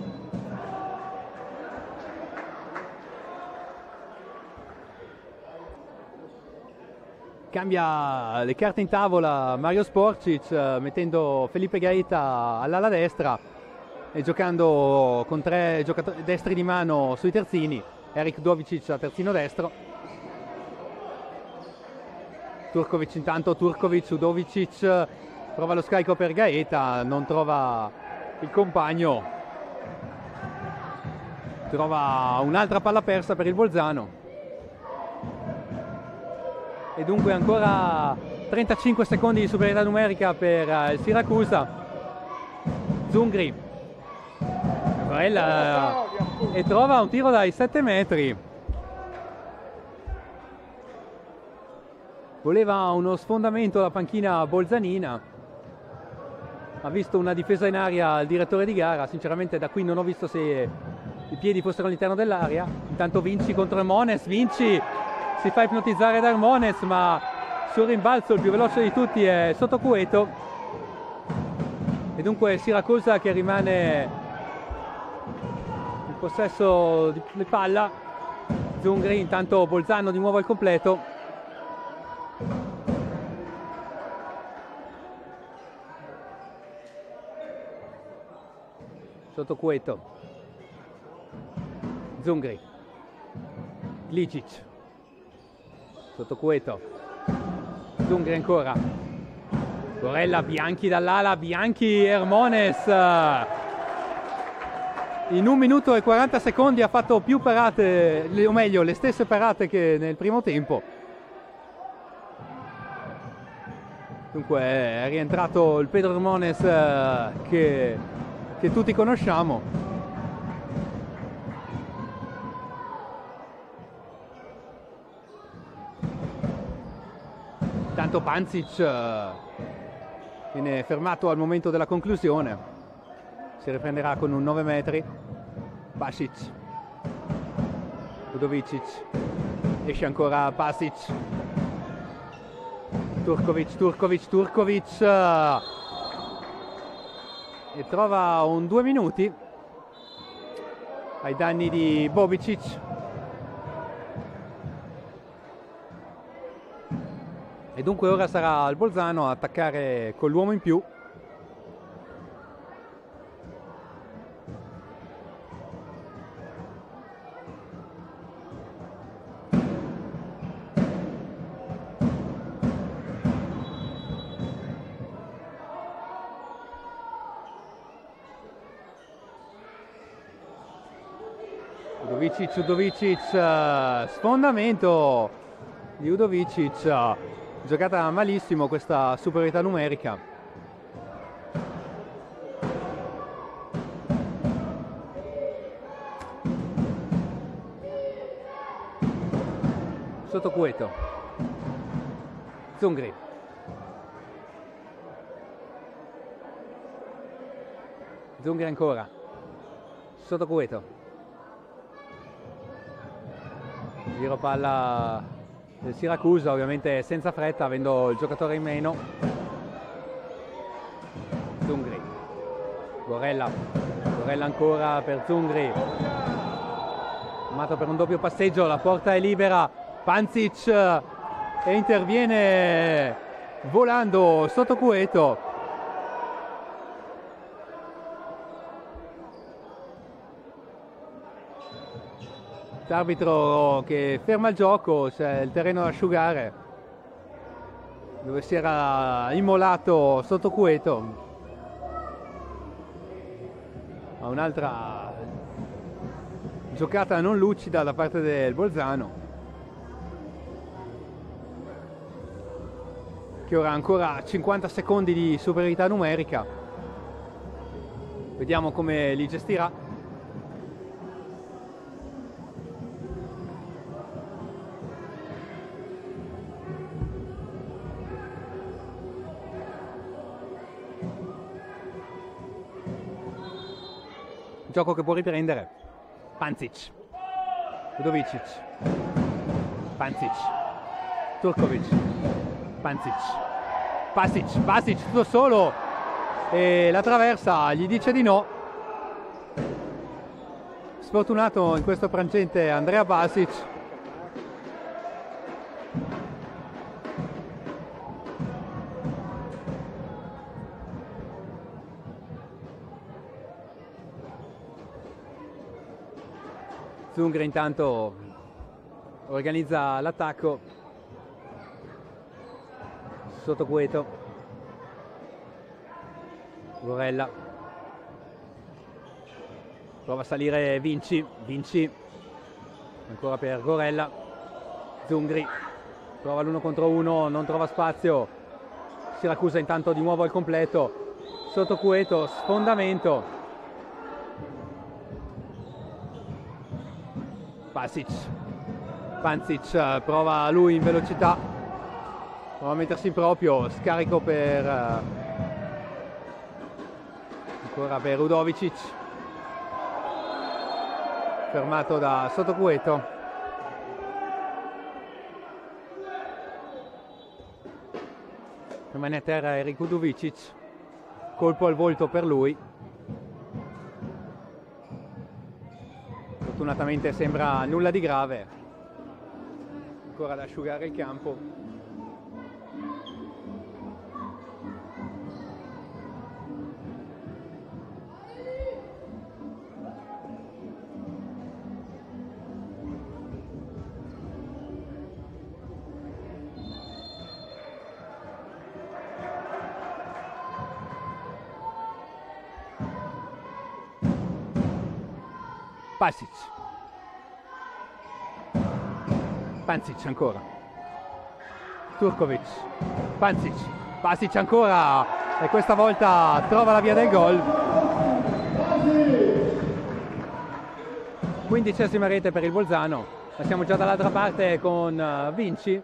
Cambia le carte in tavola Mario Sporcic, mettendo Felipe Gaeta all'ala destra e giocando con tre giocatori destri di mano sui terzini. Erik Dovicic a terzino destro, Turkovic intanto, Turkovic, Udovicic prova lo scarico per Gaeta, non trova il compagno. trova un'altra palla persa per il Bolzano e dunque ancora trentacinque secondi di superiorità numerica per uh, il Siracusa. Zungri Varella, uh, e trova un tiro dai sette metri. Voleva uno sfondamento la panchina bolzanina, ha visto una difesa in aria il direttore di gara. Sinceramente da qui non ho visto se i piedi fossero all'interno dell'area. Intanto Vinci contro Hermones, Vinci si fa ipnotizzare da Hermones, ma sul rimbalzo il più veloce di tutti è Sottocueto e dunque Siracusa che rimane in possesso di, di palla. Zungri, intanto Bolzano di nuovo al completo. Sottocueto, Zungri, Glicic, Sottocueto, Zungri ancora, Varella, Bianchi dall'ala, Bianchi, Hermones. In un minuto e quaranta secondi ha fatto più parate, o meglio le stesse parate che nel primo tempo. Dunque è rientrato il Pedro Hermones che, che tutti conosciamo. Tanto Pancic viene fermato al momento della conclusione, si riprenderà con un nove metri. Basic, Udovicic, esce ancora Basic, Turkovic, Turkovic, Turkovic e trova un due minuti ai danni di Bobicic. E dunque ora sarà il Bolzano a attaccare con l'uomo in più. Udovicic, Udovicic, sfondamento di Udovicic. Giocata malissimo questa superiorità numerica. Sottocueto, Zungri, Zungri ancora, Sottocueto, giro palla del Siracusa, ovviamente senza fretta avendo il giocatore in meno. Zungri, Gorella, Gorella ancora per Zungri, armato per un doppio passeggio, la porta è libera, Pancic e interviene volando Sottocueto. L'arbitro che ferma il gioco, c'è il terreno da asciugare dove si era immolato Sottocueto. A un'altra giocata non lucida da parte del Bolzano, che ora ha ancora cinquanta secondi di superiorità numerica. Vediamo come li gestirà. Gioco che può riprendere. Pancic, Udovicic, Pancic, Turkovic, Pancic, Basic, Basic tutto solo e la traversa gli dice di no. Sfortunato in questo frangente Andrea Basic. Zungri intanto organizza l'attacco. Sottocueto, Gorella, Prova a salire Vinci, Vinci ancora per Gorella, Zungri prova l'uno contro uno, non trova spazio, Siracusa intanto di nuovo al completo, sotto Cueto, sfondamento, Pasic, Pancic prova lui in velocità, prova a mettersi in proprio, scarico per ancora per Udovicic, fermato da Sottocueto. Rimane a terra Eric Udovicic, colpo al volto per lui. Fortunatamente sembra nulla di grave, ancora da asciugare il campo. Pasic, Pancic ancora, Turkovic, Pancic, Pasic ancora e questa volta trova la via del gol. Quindicesima rete per il Bolzano, ma siamo già dall'altra parte con Vinci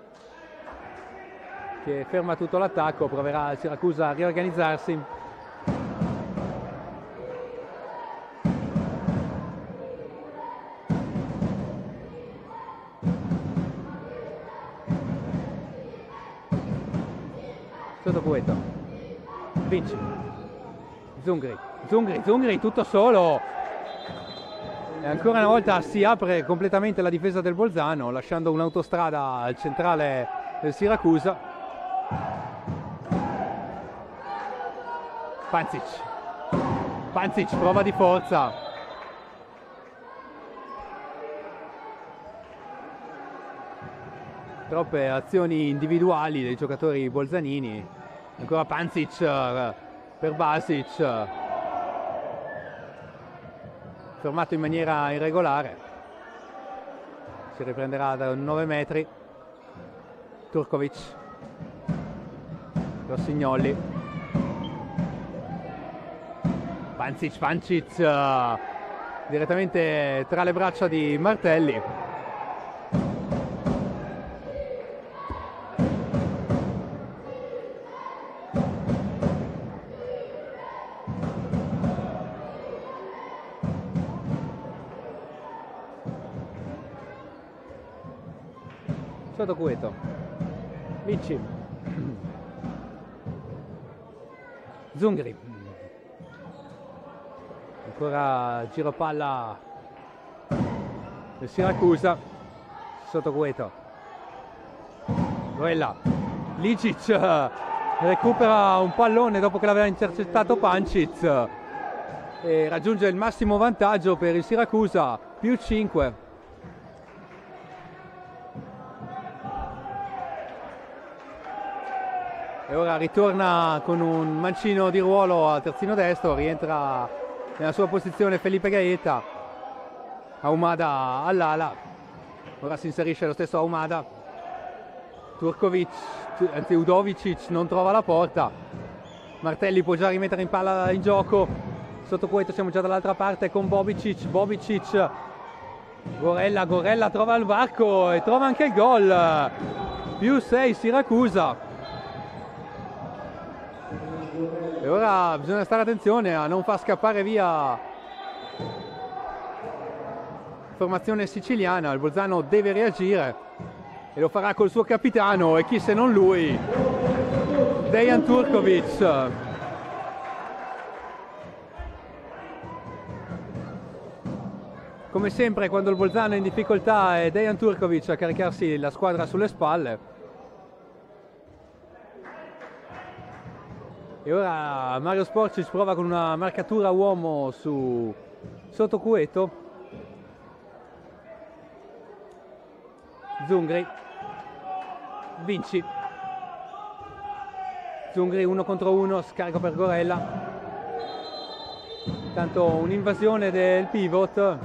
che ferma tutto l'attacco, proverà il Siracusa a riorganizzarsi. Sottocueto, Vinci, Zungri, Zungri, Zungri tutto solo e ancora una volta si apre completamente la difesa del Bolzano lasciando un'autostrada al centrale del Siracusa. Pancic, Pancic prova di forza, troppe azioni individuali dei giocatori bolzanini, ancora Pancic per Basic, fermato in maniera irregolare, si riprenderà da nove metri, Turkovic, Rossignoli, Pancic, Pancic direttamente tra le braccia di Martelli. Sottocueto, Vinci, Zungri, ancora giro palla del Siracusa, Sottocueto, Gorella, Licic recupera un pallone dopo che l'aveva intercettato Pancic e raggiunge il massimo vantaggio per il Siracusa, più cinque. E ora ritorna con un mancino di ruolo a terzino destro, rientra nella sua posizione Felipe Gaeta, Ahumada all'ala, ora si inserisce lo stesso Ahumada, Turkovic, anzi Udovicic non trova la porta, Martelli può già rimettere in palla in gioco, Sottocueto siamo già dall'altra parte con Bobicic, Bobicic, Gorella, Gorella trova il varco e trova anche il gol, più sei Siracusa. E ora bisogna stare attenzione a non far scappare via formazione siciliana, il Bolzano deve reagire e lo farà col suo capitano e chi se non lui, Dejan Turkovic. Come sempre quando il Bolzano è in difficoltà è Dejan Turkovic a caricarsi la squadra sulle spalle. E ora Mario Sporcic prova con una marcatura uomo su Sottocueto. Zungri, Vinci, Zungri uno contro uno, scarico per Gorella. Tanto un'invasione del pivot.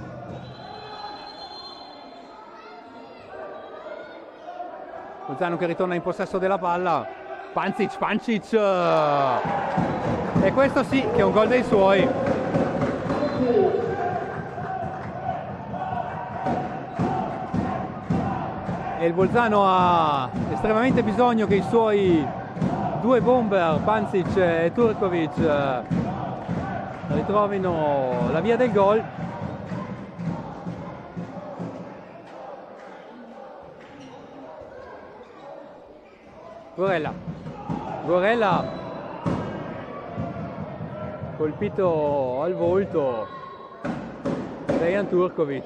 Bolzano che ritorna in possesso della palla. Pancic, Pancic. E questo sì che è un gol dei suoi. E il Bolzano ha estremamente bisogno che i suoi due bomber, Pancic e Turkovic, ritrovino la via del gol. Gorella, Gorella colpito al volto da Dejan Turkovic.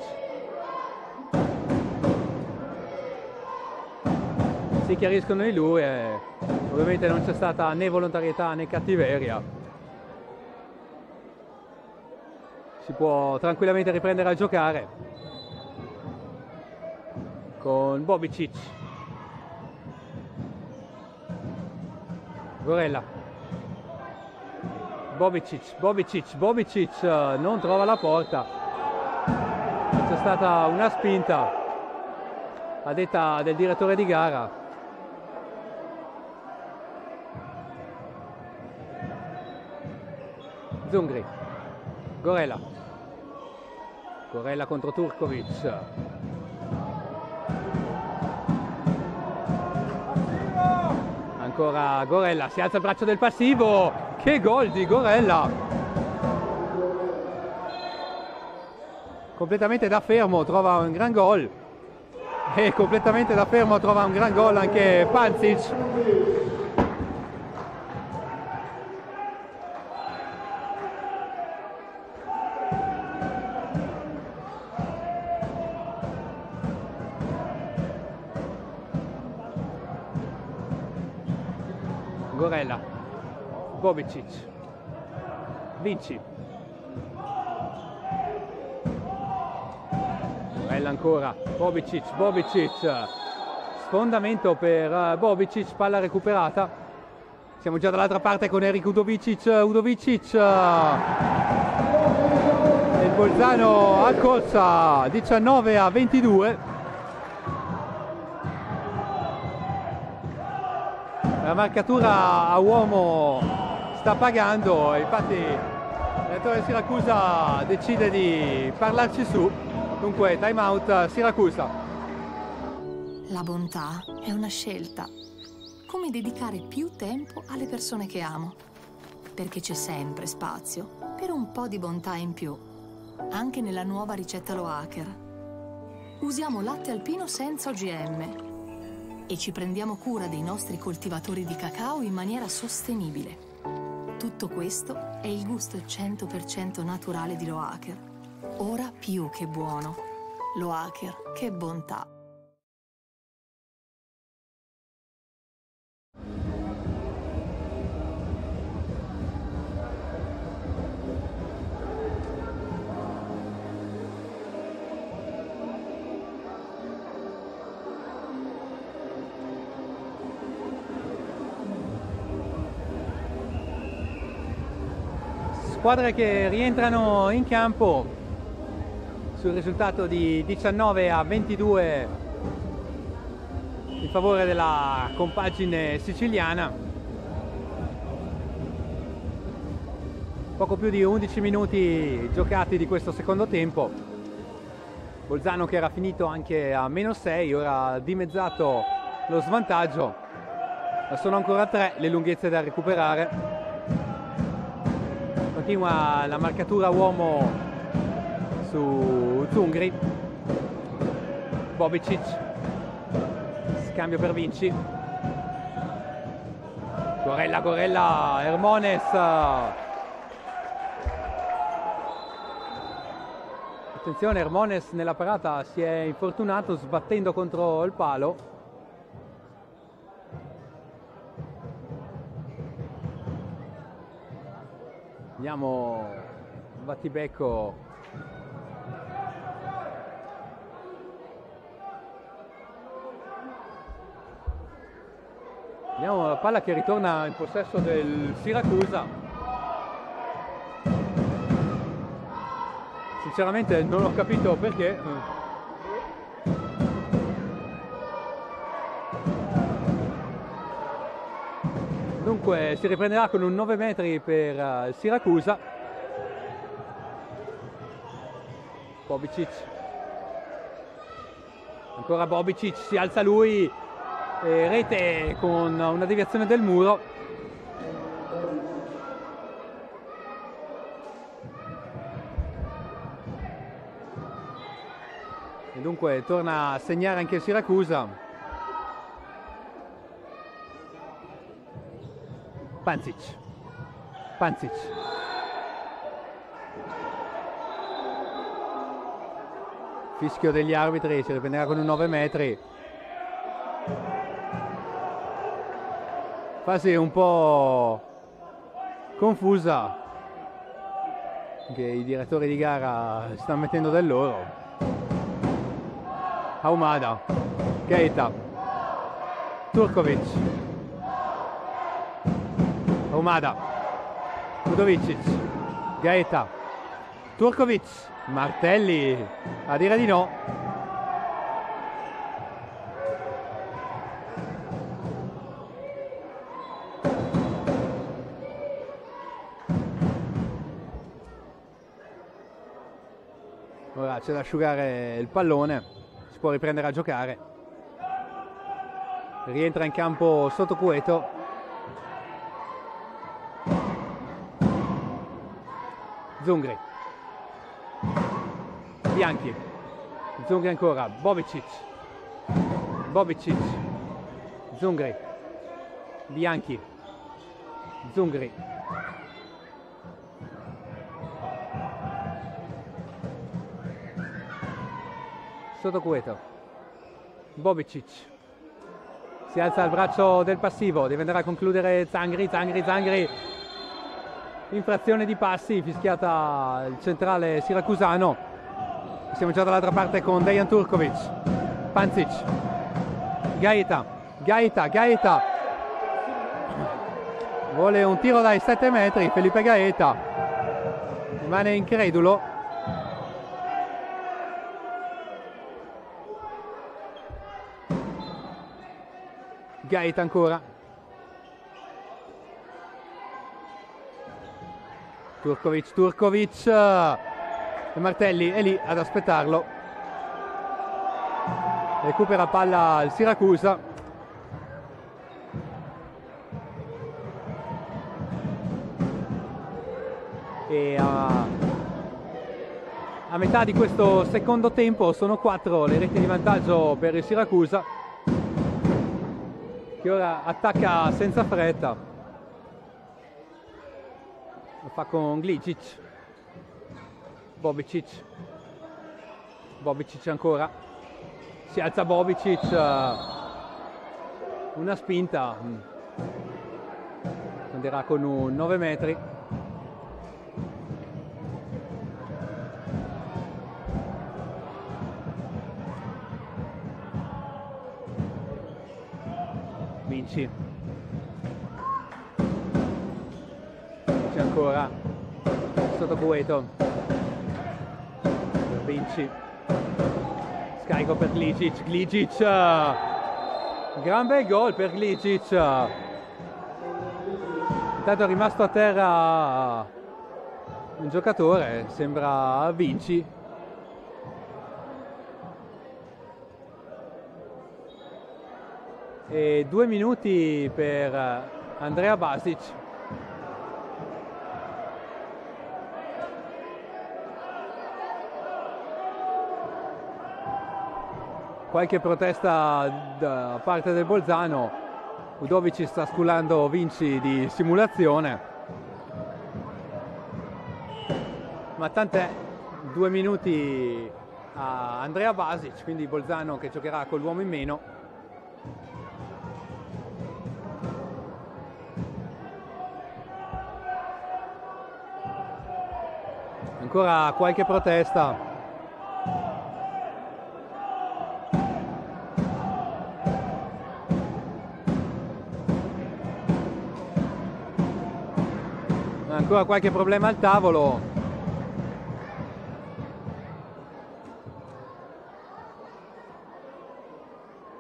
Si chiariscono di lui e ovviamente non c'è stata né volontarietà né cattiveria. Si può tranquillamente riprendere a giocare con Bobicic. Gorella, Bobicic, Bobicic, Bobicic non trova la porta. C'è stata una spinta a detta del direttore di gara. Zungri, Gorella, Gorella contro Turkovic. Ancora Gorella, si alza il braccio del passivo, che gol di Gorella! Completamente da fermo trova un gran gol e completamente da fermo trova un gran gol anche Pancic. Gorella, Bobicic, Vinci, Gorella ancora, Bobicic, Bobicic, sfondamento per Bobicic, palla recuperata. Siamo già dall'altra parte con Erik Udovicic, Udovicic, il Bolzano a corsa, diciannove a ventidue. La marcatura a uomo sta pagando, infatti l'allenatore Siracusa decide di parlarci su. Dunque time out Siracusa. La bontà è una scelta, come dedicare più tempo alle persone che amo, perché c'è sempre spazio per un po' di bontà in più, anche nella nuova ricetta Loaker. Usiamo latte alpino senza O G M e ci prendiamo cura dei nostri coltivatori di cacao in maniera sostenibile. Tutto questo è il gusto cento per cento naturale di Loaker. Ora più che buono. Loaker, che bontà! Squadre che rientrano in campo sul risultato di diciannove a ventidue in favore della compagine siciliana. Poco più di undici minuti giocati di questo secondo tempo. Bolzano che era finito anche a meno sei, ora ha dimezzato lo svantaggio, ma sono ancora tre le lunghezze da recuperare. Continua la marcatura uomo su Zungri. Bobicic, scambio per Vinci. Gorella, Gorella, Hermones. Attenzione, Hermones nella parata si è infortunato sbattendo contro il palo. Vediamo il battibecco. Vediamo la palla che ritorna in possesso del Siracusa. Sinceramente non ho capito perché. Dunque si riprenderà con un nove metri per uh, Siracusa. Bobicic. Ancora Bobicic, si alza lui. E rete con una deviazione del muro. E dunque torna a segnare anche il Siracusa. Pancic. Pancic. Fischio degli arbitri, si riprenderà con un nove metri. Fase un po' confusa, che i direttori di gara stanno mettendo del loro. Ahumada, Keita, Turkovic, Ahumada, Udovicic, Keita, Turkovic, Martelli a dire di no. Ora c'è da asciugare il pallone. Può riprendere a giocare. Rientra in campo Sottocueto. Zungri. Bianchi. Zungri ancora. Bobicic. Bobicic. Zungri. Bianchi. Zungri. Sottocueto. Bobicic. Si alza al braccio del passivo, deve andare a concludere Zangri, Zangri, Zangri. Infrazione di passi, fischiata il centrale siracusano. Siamo già dall'altra parte con Dejan Turkovic. Pancic. Gaeta. Gaeta, Gaeta. Vuole un tiro dai sette metri, Felipe Gaeta. Rimane incredulo. Gaeta ancora. Turkovic, Turkovic. E Martelli è lì ad aspettarlo. Recupera palla il Siracusa. E a, a metà di questo secondo tempo sono quattro le reti di vantaggio per il Siracusa, che ora attacca senza fretta. Lo fa con Glicic. Bobicic. Bobicic ancora. Si alza Bobicic. Una spinta. Anderà con un nove metri. Vinci. C'è ancora Sottocueto. Vinci. Scarico per Glicic. Glicic. Gran bel gol per Glicic. Intanto è rimasto a terra un giocatore, sembra Vinci. E due minuti per Andrea Basic. Qualche protesta da parte del Bolzano. Udovic sta sculando Vinci di simulazione. Ma tant'è, due minuti a Andrea Basic, quindi Bolzano che giocherà con l'uomo in meno. Ancora qualche protesta. Ancora qualche problema al tavolo.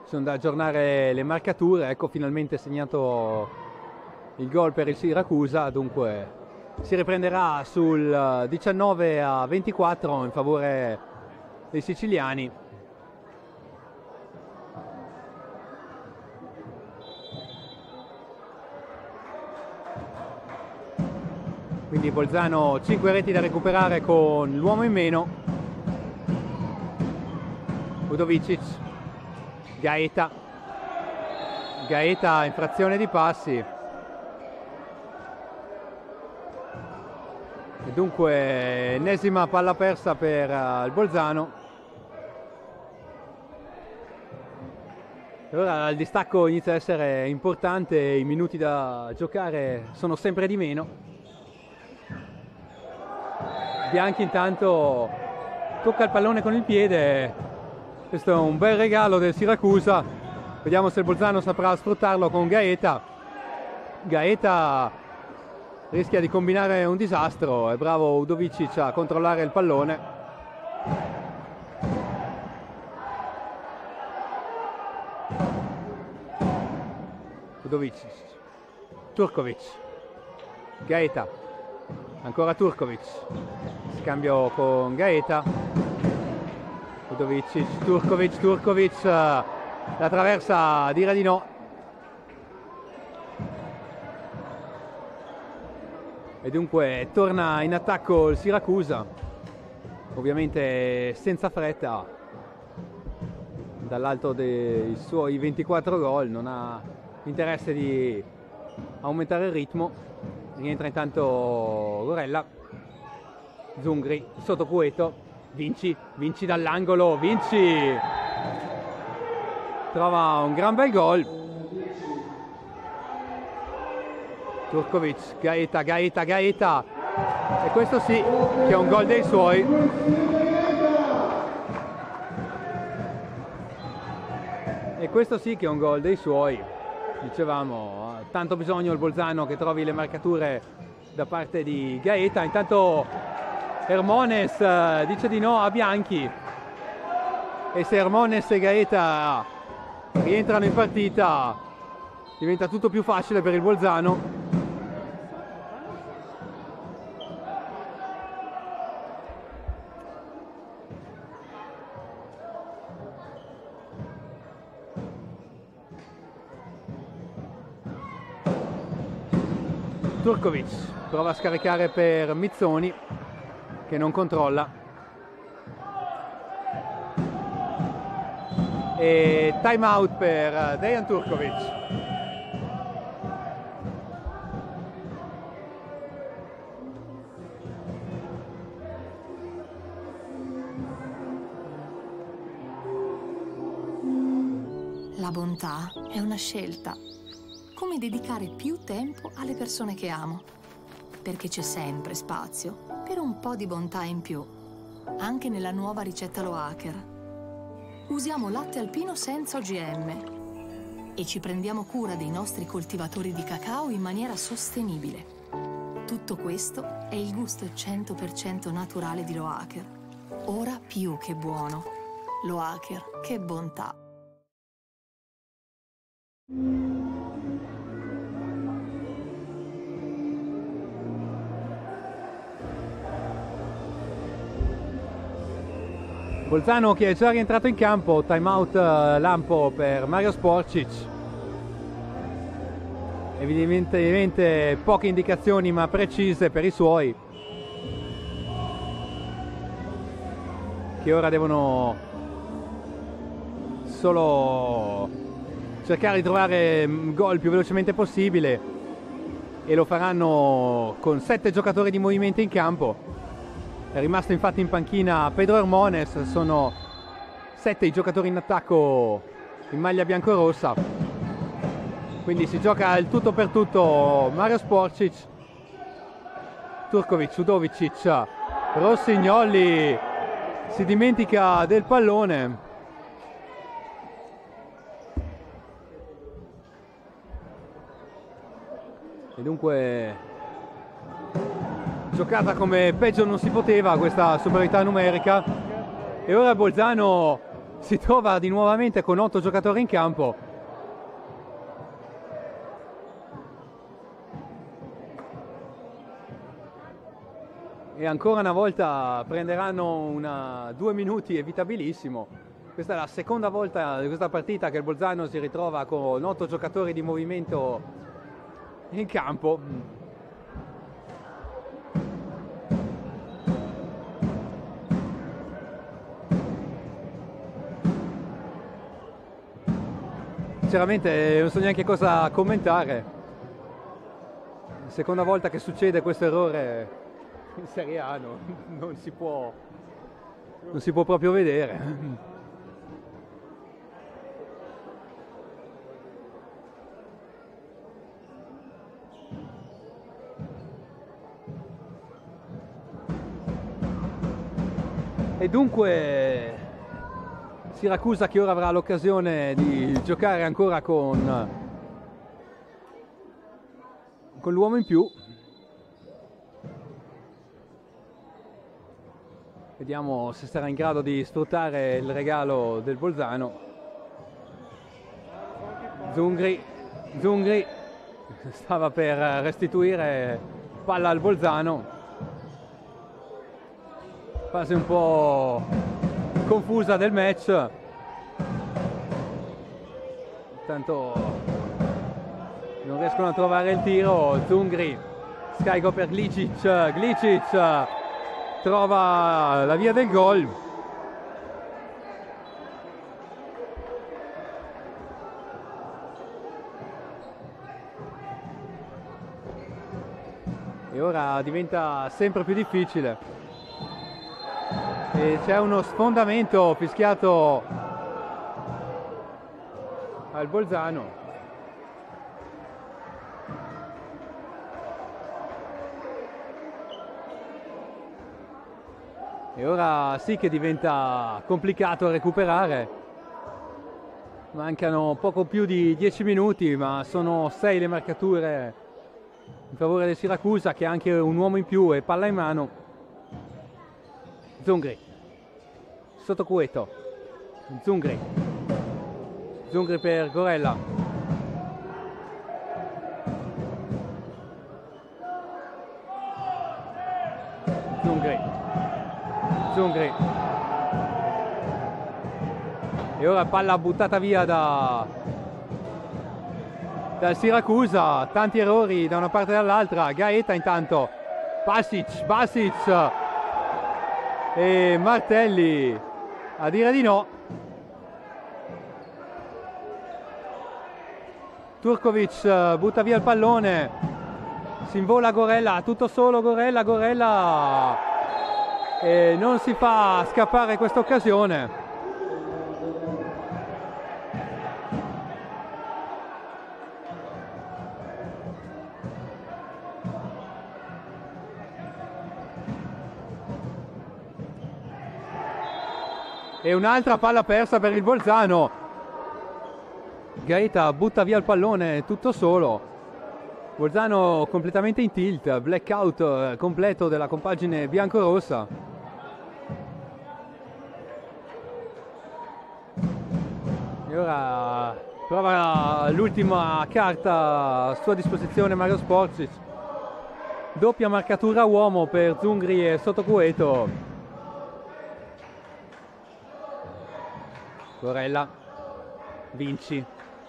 sono da aggiornare le marcature. Ecco, finalmente segnato il gol per il Siracusa, dunque si riprenderà sul diciannove a ventiquattro in favore dei siciliani. Quindi Bolzano cinque reti da recuperare con l'uomo in meno. Udovicic, Gaeta, Gaeta infrazione di passi. E dunque ennesima palla persa per uh, il Bolzano. E ora il distacco inizia a essere importante, i minuti da giocare sono sempre di meno. Bianchi intanto tocca il pallone con il piede. Questo è un bel regalo del Siracusa. Vediamo se il Bolzano saprà sfruttarlo con Gaeta. Gaeta rischia di combinare un disastro. È bravo Udovicic a controllare il pallone. Udovicic, Turkovic, Gaeta, ancora Turkovic. Scambio con Gaeta. Udovicic, Turkovic, Turkovic, la traversa dirà di no. E dunque torna in attacco il Siracusa, ovviamente senza fretta, dall'alto dei suoi ventiquattro gol, non ha interesse di aumentare il ritmo. Rientra intanto Gorella. Zungri sotto Cueto, Vinci, Vinci dall'angolo, Vinci trova un gran bel gol. Turkovic, Gaeta, Gaeta, Gaeta, e questo sì che è un gol dei suoi. E questo sì che è un gol dei suoi. Dicevamo, tanto bisogno il Bolzano che trovi le marcature da parte di Gaeta. Intanto Hermones dice di no a Bianchi, e se Hermones e Gaeta rientrano in partita diventa tutto più facile per il Bolzano. Turkovic prova a scaricare per Mizzoni, che non controlla, e time out per Dejan Turkovic. La bontà è una scelta, come dedicare più tempo alle persone che amo, perché c'è sempre spazio per un po' di bontà in più, anche nella nuova ricetta Loaker. Usiamo latte alpino senza O G M e ci prendiamo cura dei nostri coltivatori di cacao in maniera sostenibile. Tutto questo è il gusto cento per cento naturale di Loaker. Ora più che buono. Loaker, che bontà! Bolzano che è già rientrato in campo, time out lampo per Mario Sporcic. Evidentemente poche indicazioni ma precise per i suoi, che ora devono solo cercare di trovare gol il più velocemente possibile, e lo faranno con sette giocatori di movimento in campo. È rimasto infatti in panchina Pedro Hermones. Sono sette i giocatori in attacco in maglia biancorossa, quindi si gioca il tutto per tutto. Mario Sporcic, Turkovic, Udovicic, Rossignoli si dimentica del pallone. E dunque giocata come peggio non si poteva questa superiorità numerica. E ora Bolzano si trova di nuovamente con otto giocatori in campo. E ancora una volta prenderanno una, due minuti evitabilissimo. Questa è la seconda volta di questa partita che il Bolzano si ritrova con otto giocatori di movimento in campo. Sinceramente non so neanche cosa commentare. Seconda volta che succede questo errore in Serie A, no? non si può non si può proprio vedere. E dunque Siracusa, che ora avrà l'occasione di giocare ancora con, con l'uomo in più. Vediamo se sarà in grado di sfruttare il regalo del Bolzano. Zungri, Zungri stava per restituire palla al Bolzano. Fase un po' confusa del match. Intanto non riescono a trovare il tiro. Zungri, scarico per Glicic, Glicic trova la via del gol. E ora diventa sempre più difficile. E c'è uno sfondamento fischiato al Bolzano. E ora sì che diventa complicato recuperare. Mancano poco più di dieci minuti, ma sono sei le marcature in favore del Siracusa, che ha anche un uomo in più e palla in mano. Zungri, Sottocueto, Zungri, Zungri per Gorella. Zungri, Zungri. E ora palla buttata via da dal Siracusa, tanti errori da una parte e dall'altra. Gaeta intanto, Basic, Basic e Martelli a dire di no. Turkovic butta via il pallone, si invola Gorella, tutto solo Gorella, Gorella e non si fa scappare questa occasione. E un'altra palla persa per il Bolzano. Gaeta butta via il pallone tutto solo. Bolzano completamente in tilt, blackout completo della compagine biancorossa. E ora prova l'ultima carta a sua disposizione Mario Sporcic. Doppia marcatura uomo per Zungri e Sottocueto. Gorella, Vinci,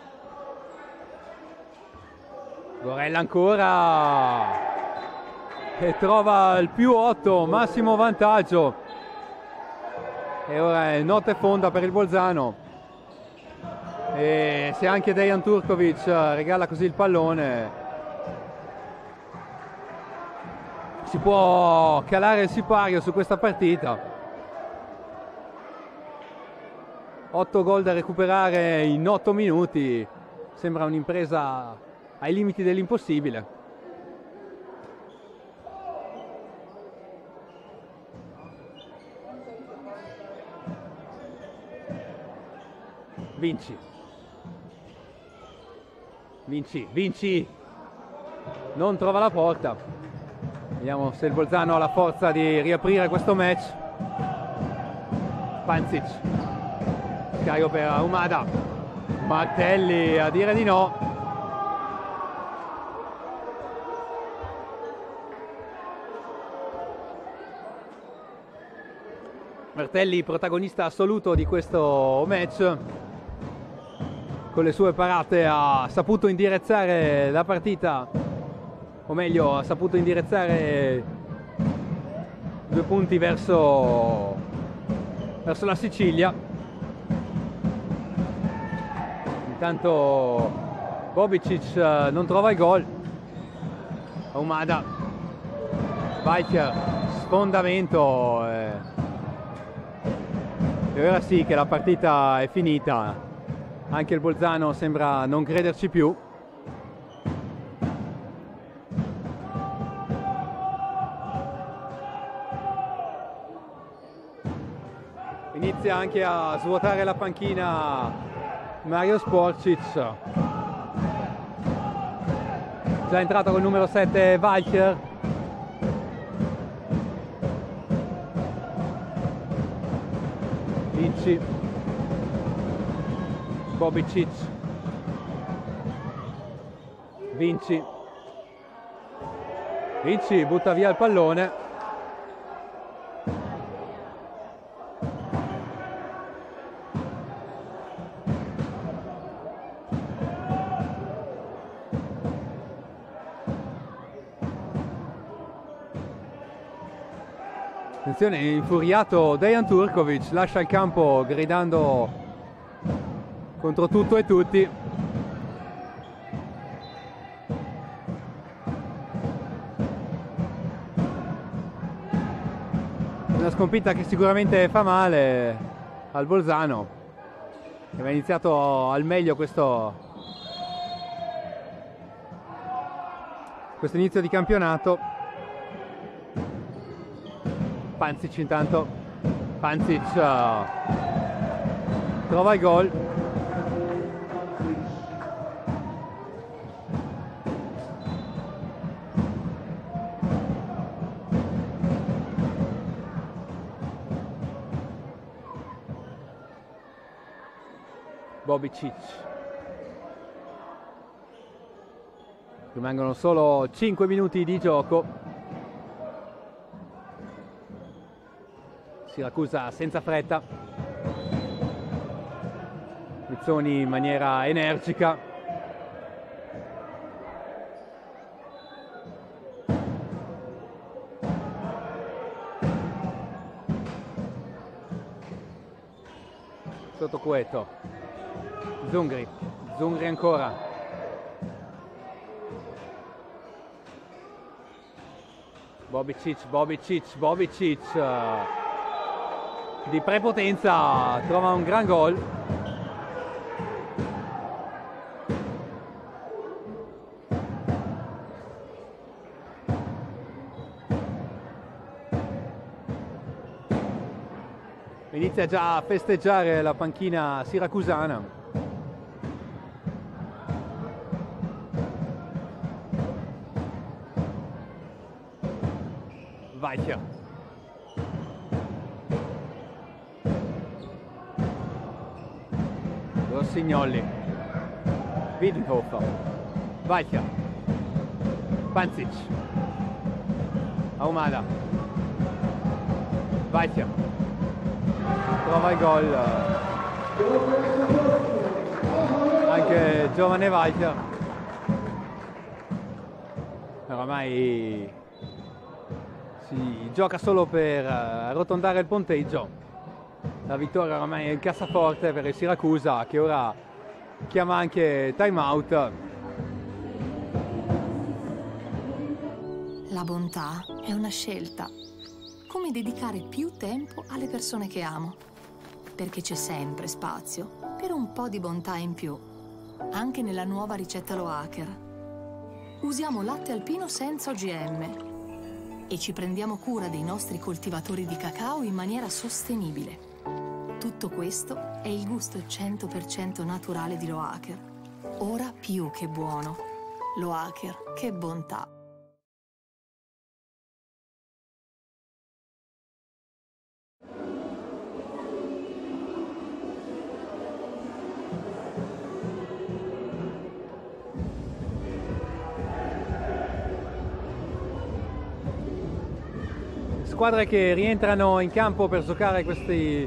Gorella ancora e trova il più otto, massimo vantaggio. E ora è notte fonda per il Bolzano. E se anche Dejan Turkovic regala così il pallone, si può calare il sipario su questa partita. otto gol da recuperare in otto minuti, sembra un'impresa ai limiti dell'impossibile. Vinci, Vinci, Vinci, non trova la porta. Vediamo se il Bolzano ha la forza di riaprire questo match. Pancic, Carico per Umada, Martelli a dire di no. Martelli protagonista assoluto di questo match, con le sue parate ha saputo indirizzare la partita, o meglio ha saputo indirizzare due punti verso, verso la Sicilia. Intanto Bobicic non trova il gol. Umada, Weicher, sfondamento eh. e ora sì che la partita è finita. Anche il Bolzano sembra non crederci più. Inizia anche a svuotare la panchina Mario Sporcic. Già entrato col numero sette Weicher. Vinci, Bobicic, Vinci, Vinci butta via il pallone. Attenzione, infuriato Dejan Turkovic lascia il campo gridando contro tutto e tutti. Una sconfitta che sicuramente fa male al Bolzano, che aveva iniziato al meglio questo, questo inizio di campionato. Pancic intanto, Pancic uh, trova il gol. Bobicic. Rimangono solo cinque minuti di gioco. Siracusa senza fretta, Mizzoni in maniera energica. Sotto Cueto, Zungri, Zungri ancora. Bobicic, Bobicic, Bobicic. Di prepotenza trova un gran gol. Inizia già a festeggiare la panchina siracusana. Weicher. Rossignoli, Wiedenhofer, Weicher, Pancic, Ahumada, Weicher, trova il gol anche giovane Weicher. Oramai si gioca solo per arrotondare il punteggio. La vittoria oramai è in cassaforte per il Siracusa, che ora chiama anche time out. La bontà è una scelta, come dedicare più tempo alle persone che amo, perché c'è sempre spazio per un po' di bontà in più, anche nella nuova ricetta Loacker. Usiamo latte alpino senza O G M e ci prendiamo cura dei nostri coltivatori di cacao in maniera sostenibile. Tutto questo è il gusto cento per cento naturale di Loacker. Ora più che buono. Loacker, che bontà! squadre che rientrano in campo per giocare questi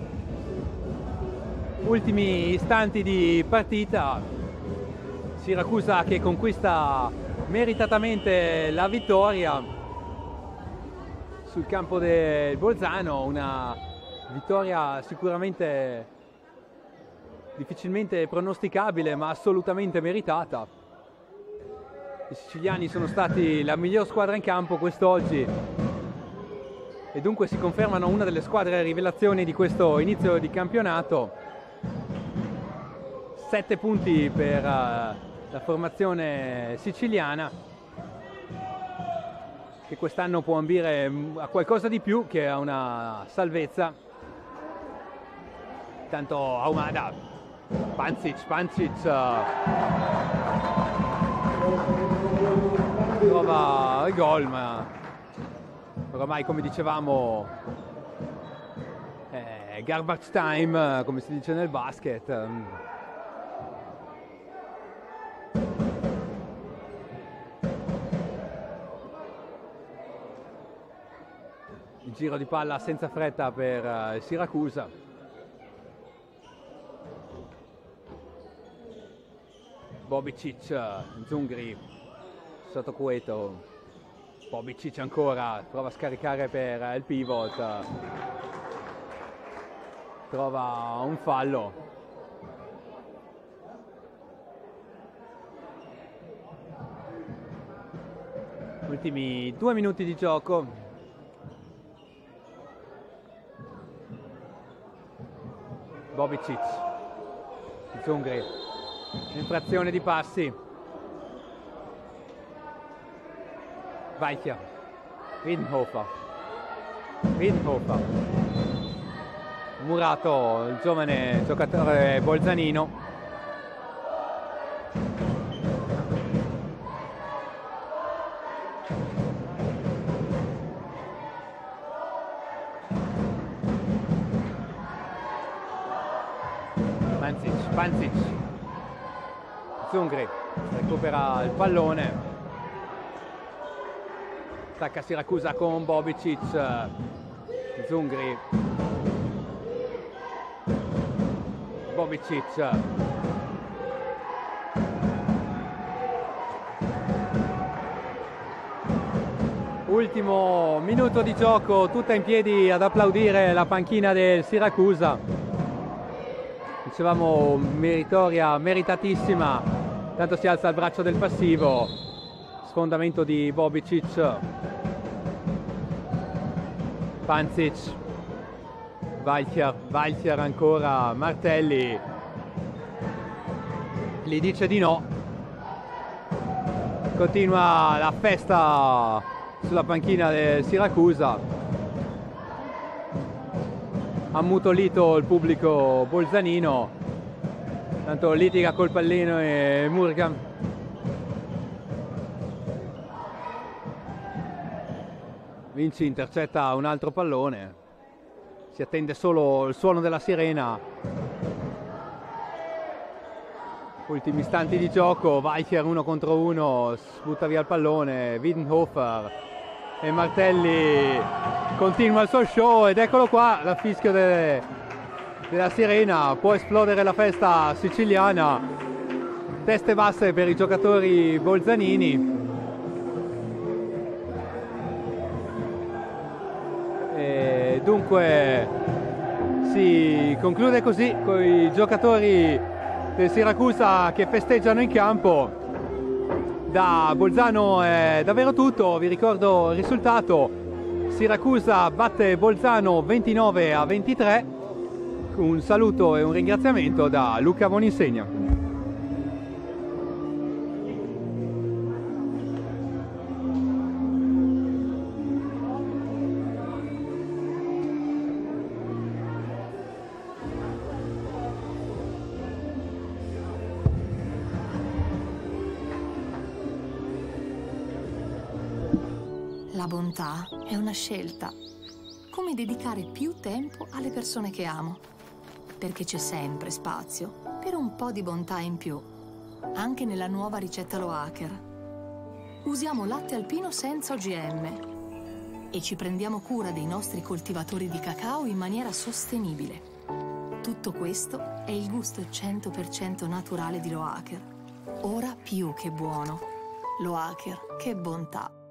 ultimi istanti di partita. Siracusa che conquista meritatamente la vittoria sul campo del Bolzano, una vittoria sicuramente difficilmente pronosticabile ma assolutamente meritata. I siciliani sono stati la miglior squadra in campo quest'oggi e dunque si confermano una delle squadre rivelazioni di questo inizio di campionato. Sette punti per uh, la formazione siciliana, che quest'anno può ambire a qualcosa di più che a una salvezza. Tanto Ahumada, Pancic, Pancic uh, trova il gol, ma oramai, come dicevamo, è garbage time, come si dice nel basket. Il giro di palla senza fretta per uh, Siracusa. Bobicic, Zungri sotto Cueto. Bobicic ancora, prova a scaricare per uh, il pivot. Trova un fallo. Ultimi due minuti di gioco. Bobicic, Zungri, infrazione di passi. Weicher, Wiedenhofer, Wiedenhofer, Murato, il giovane giocatore bolzanino. Pancic, Zungri recupera il pallone, attacca Siracusa con Bobicic, Zungri, Bobicic, ultimo minuto di gioco, tutta in piedi ad applaudire la panchina del Siracusa. Dicevamo meritoria, meritatissima, tanto si alza il braccio del passivo, sfondamento di Bobicic, Pancic, Weicher, Weicher ancora, Martelli, gli dice di no, continua la festa sulla panchina del Siracusa. Ammutolito il pubblico bolzanino, tanto litiga col pallino e Murgam. Vinci intercetta un altro pallone, si attende solo il suono della sirena. Ultimi istanti di gioco, Weicher uno contro uno, butta via il pallone, Wiedenhofer e Martelli continua il suo show ed eccolo qua, la fischio de, della sirena, può esplodere la festa siciliana, teste basse per i giocatori bolzanini. E dunque si conclude così con i giocatori del Siracusa che festeggiano in campo. Da Bolzano è davvero tutto, vi ricordo il risultato: Siracusa batte Bolzano ventinove a ventitré. Un saluto e un ringraziamento da Luca Boninsegna. La bontà è una scelta, come dedicare più tempo alle persone che amo, perché c'è sempre spazio per un po' di bontà in più, anche nella nuova ricetta Lo Hacker. Usiamo latte alpino senza O G M e ci prendiamo cura dei nostri coltivatori di cacao in maniera sostenibile. Tutto questo è il gusto cento per cento naturale di Loacker. Ora più che buono. Loacker, che bontà!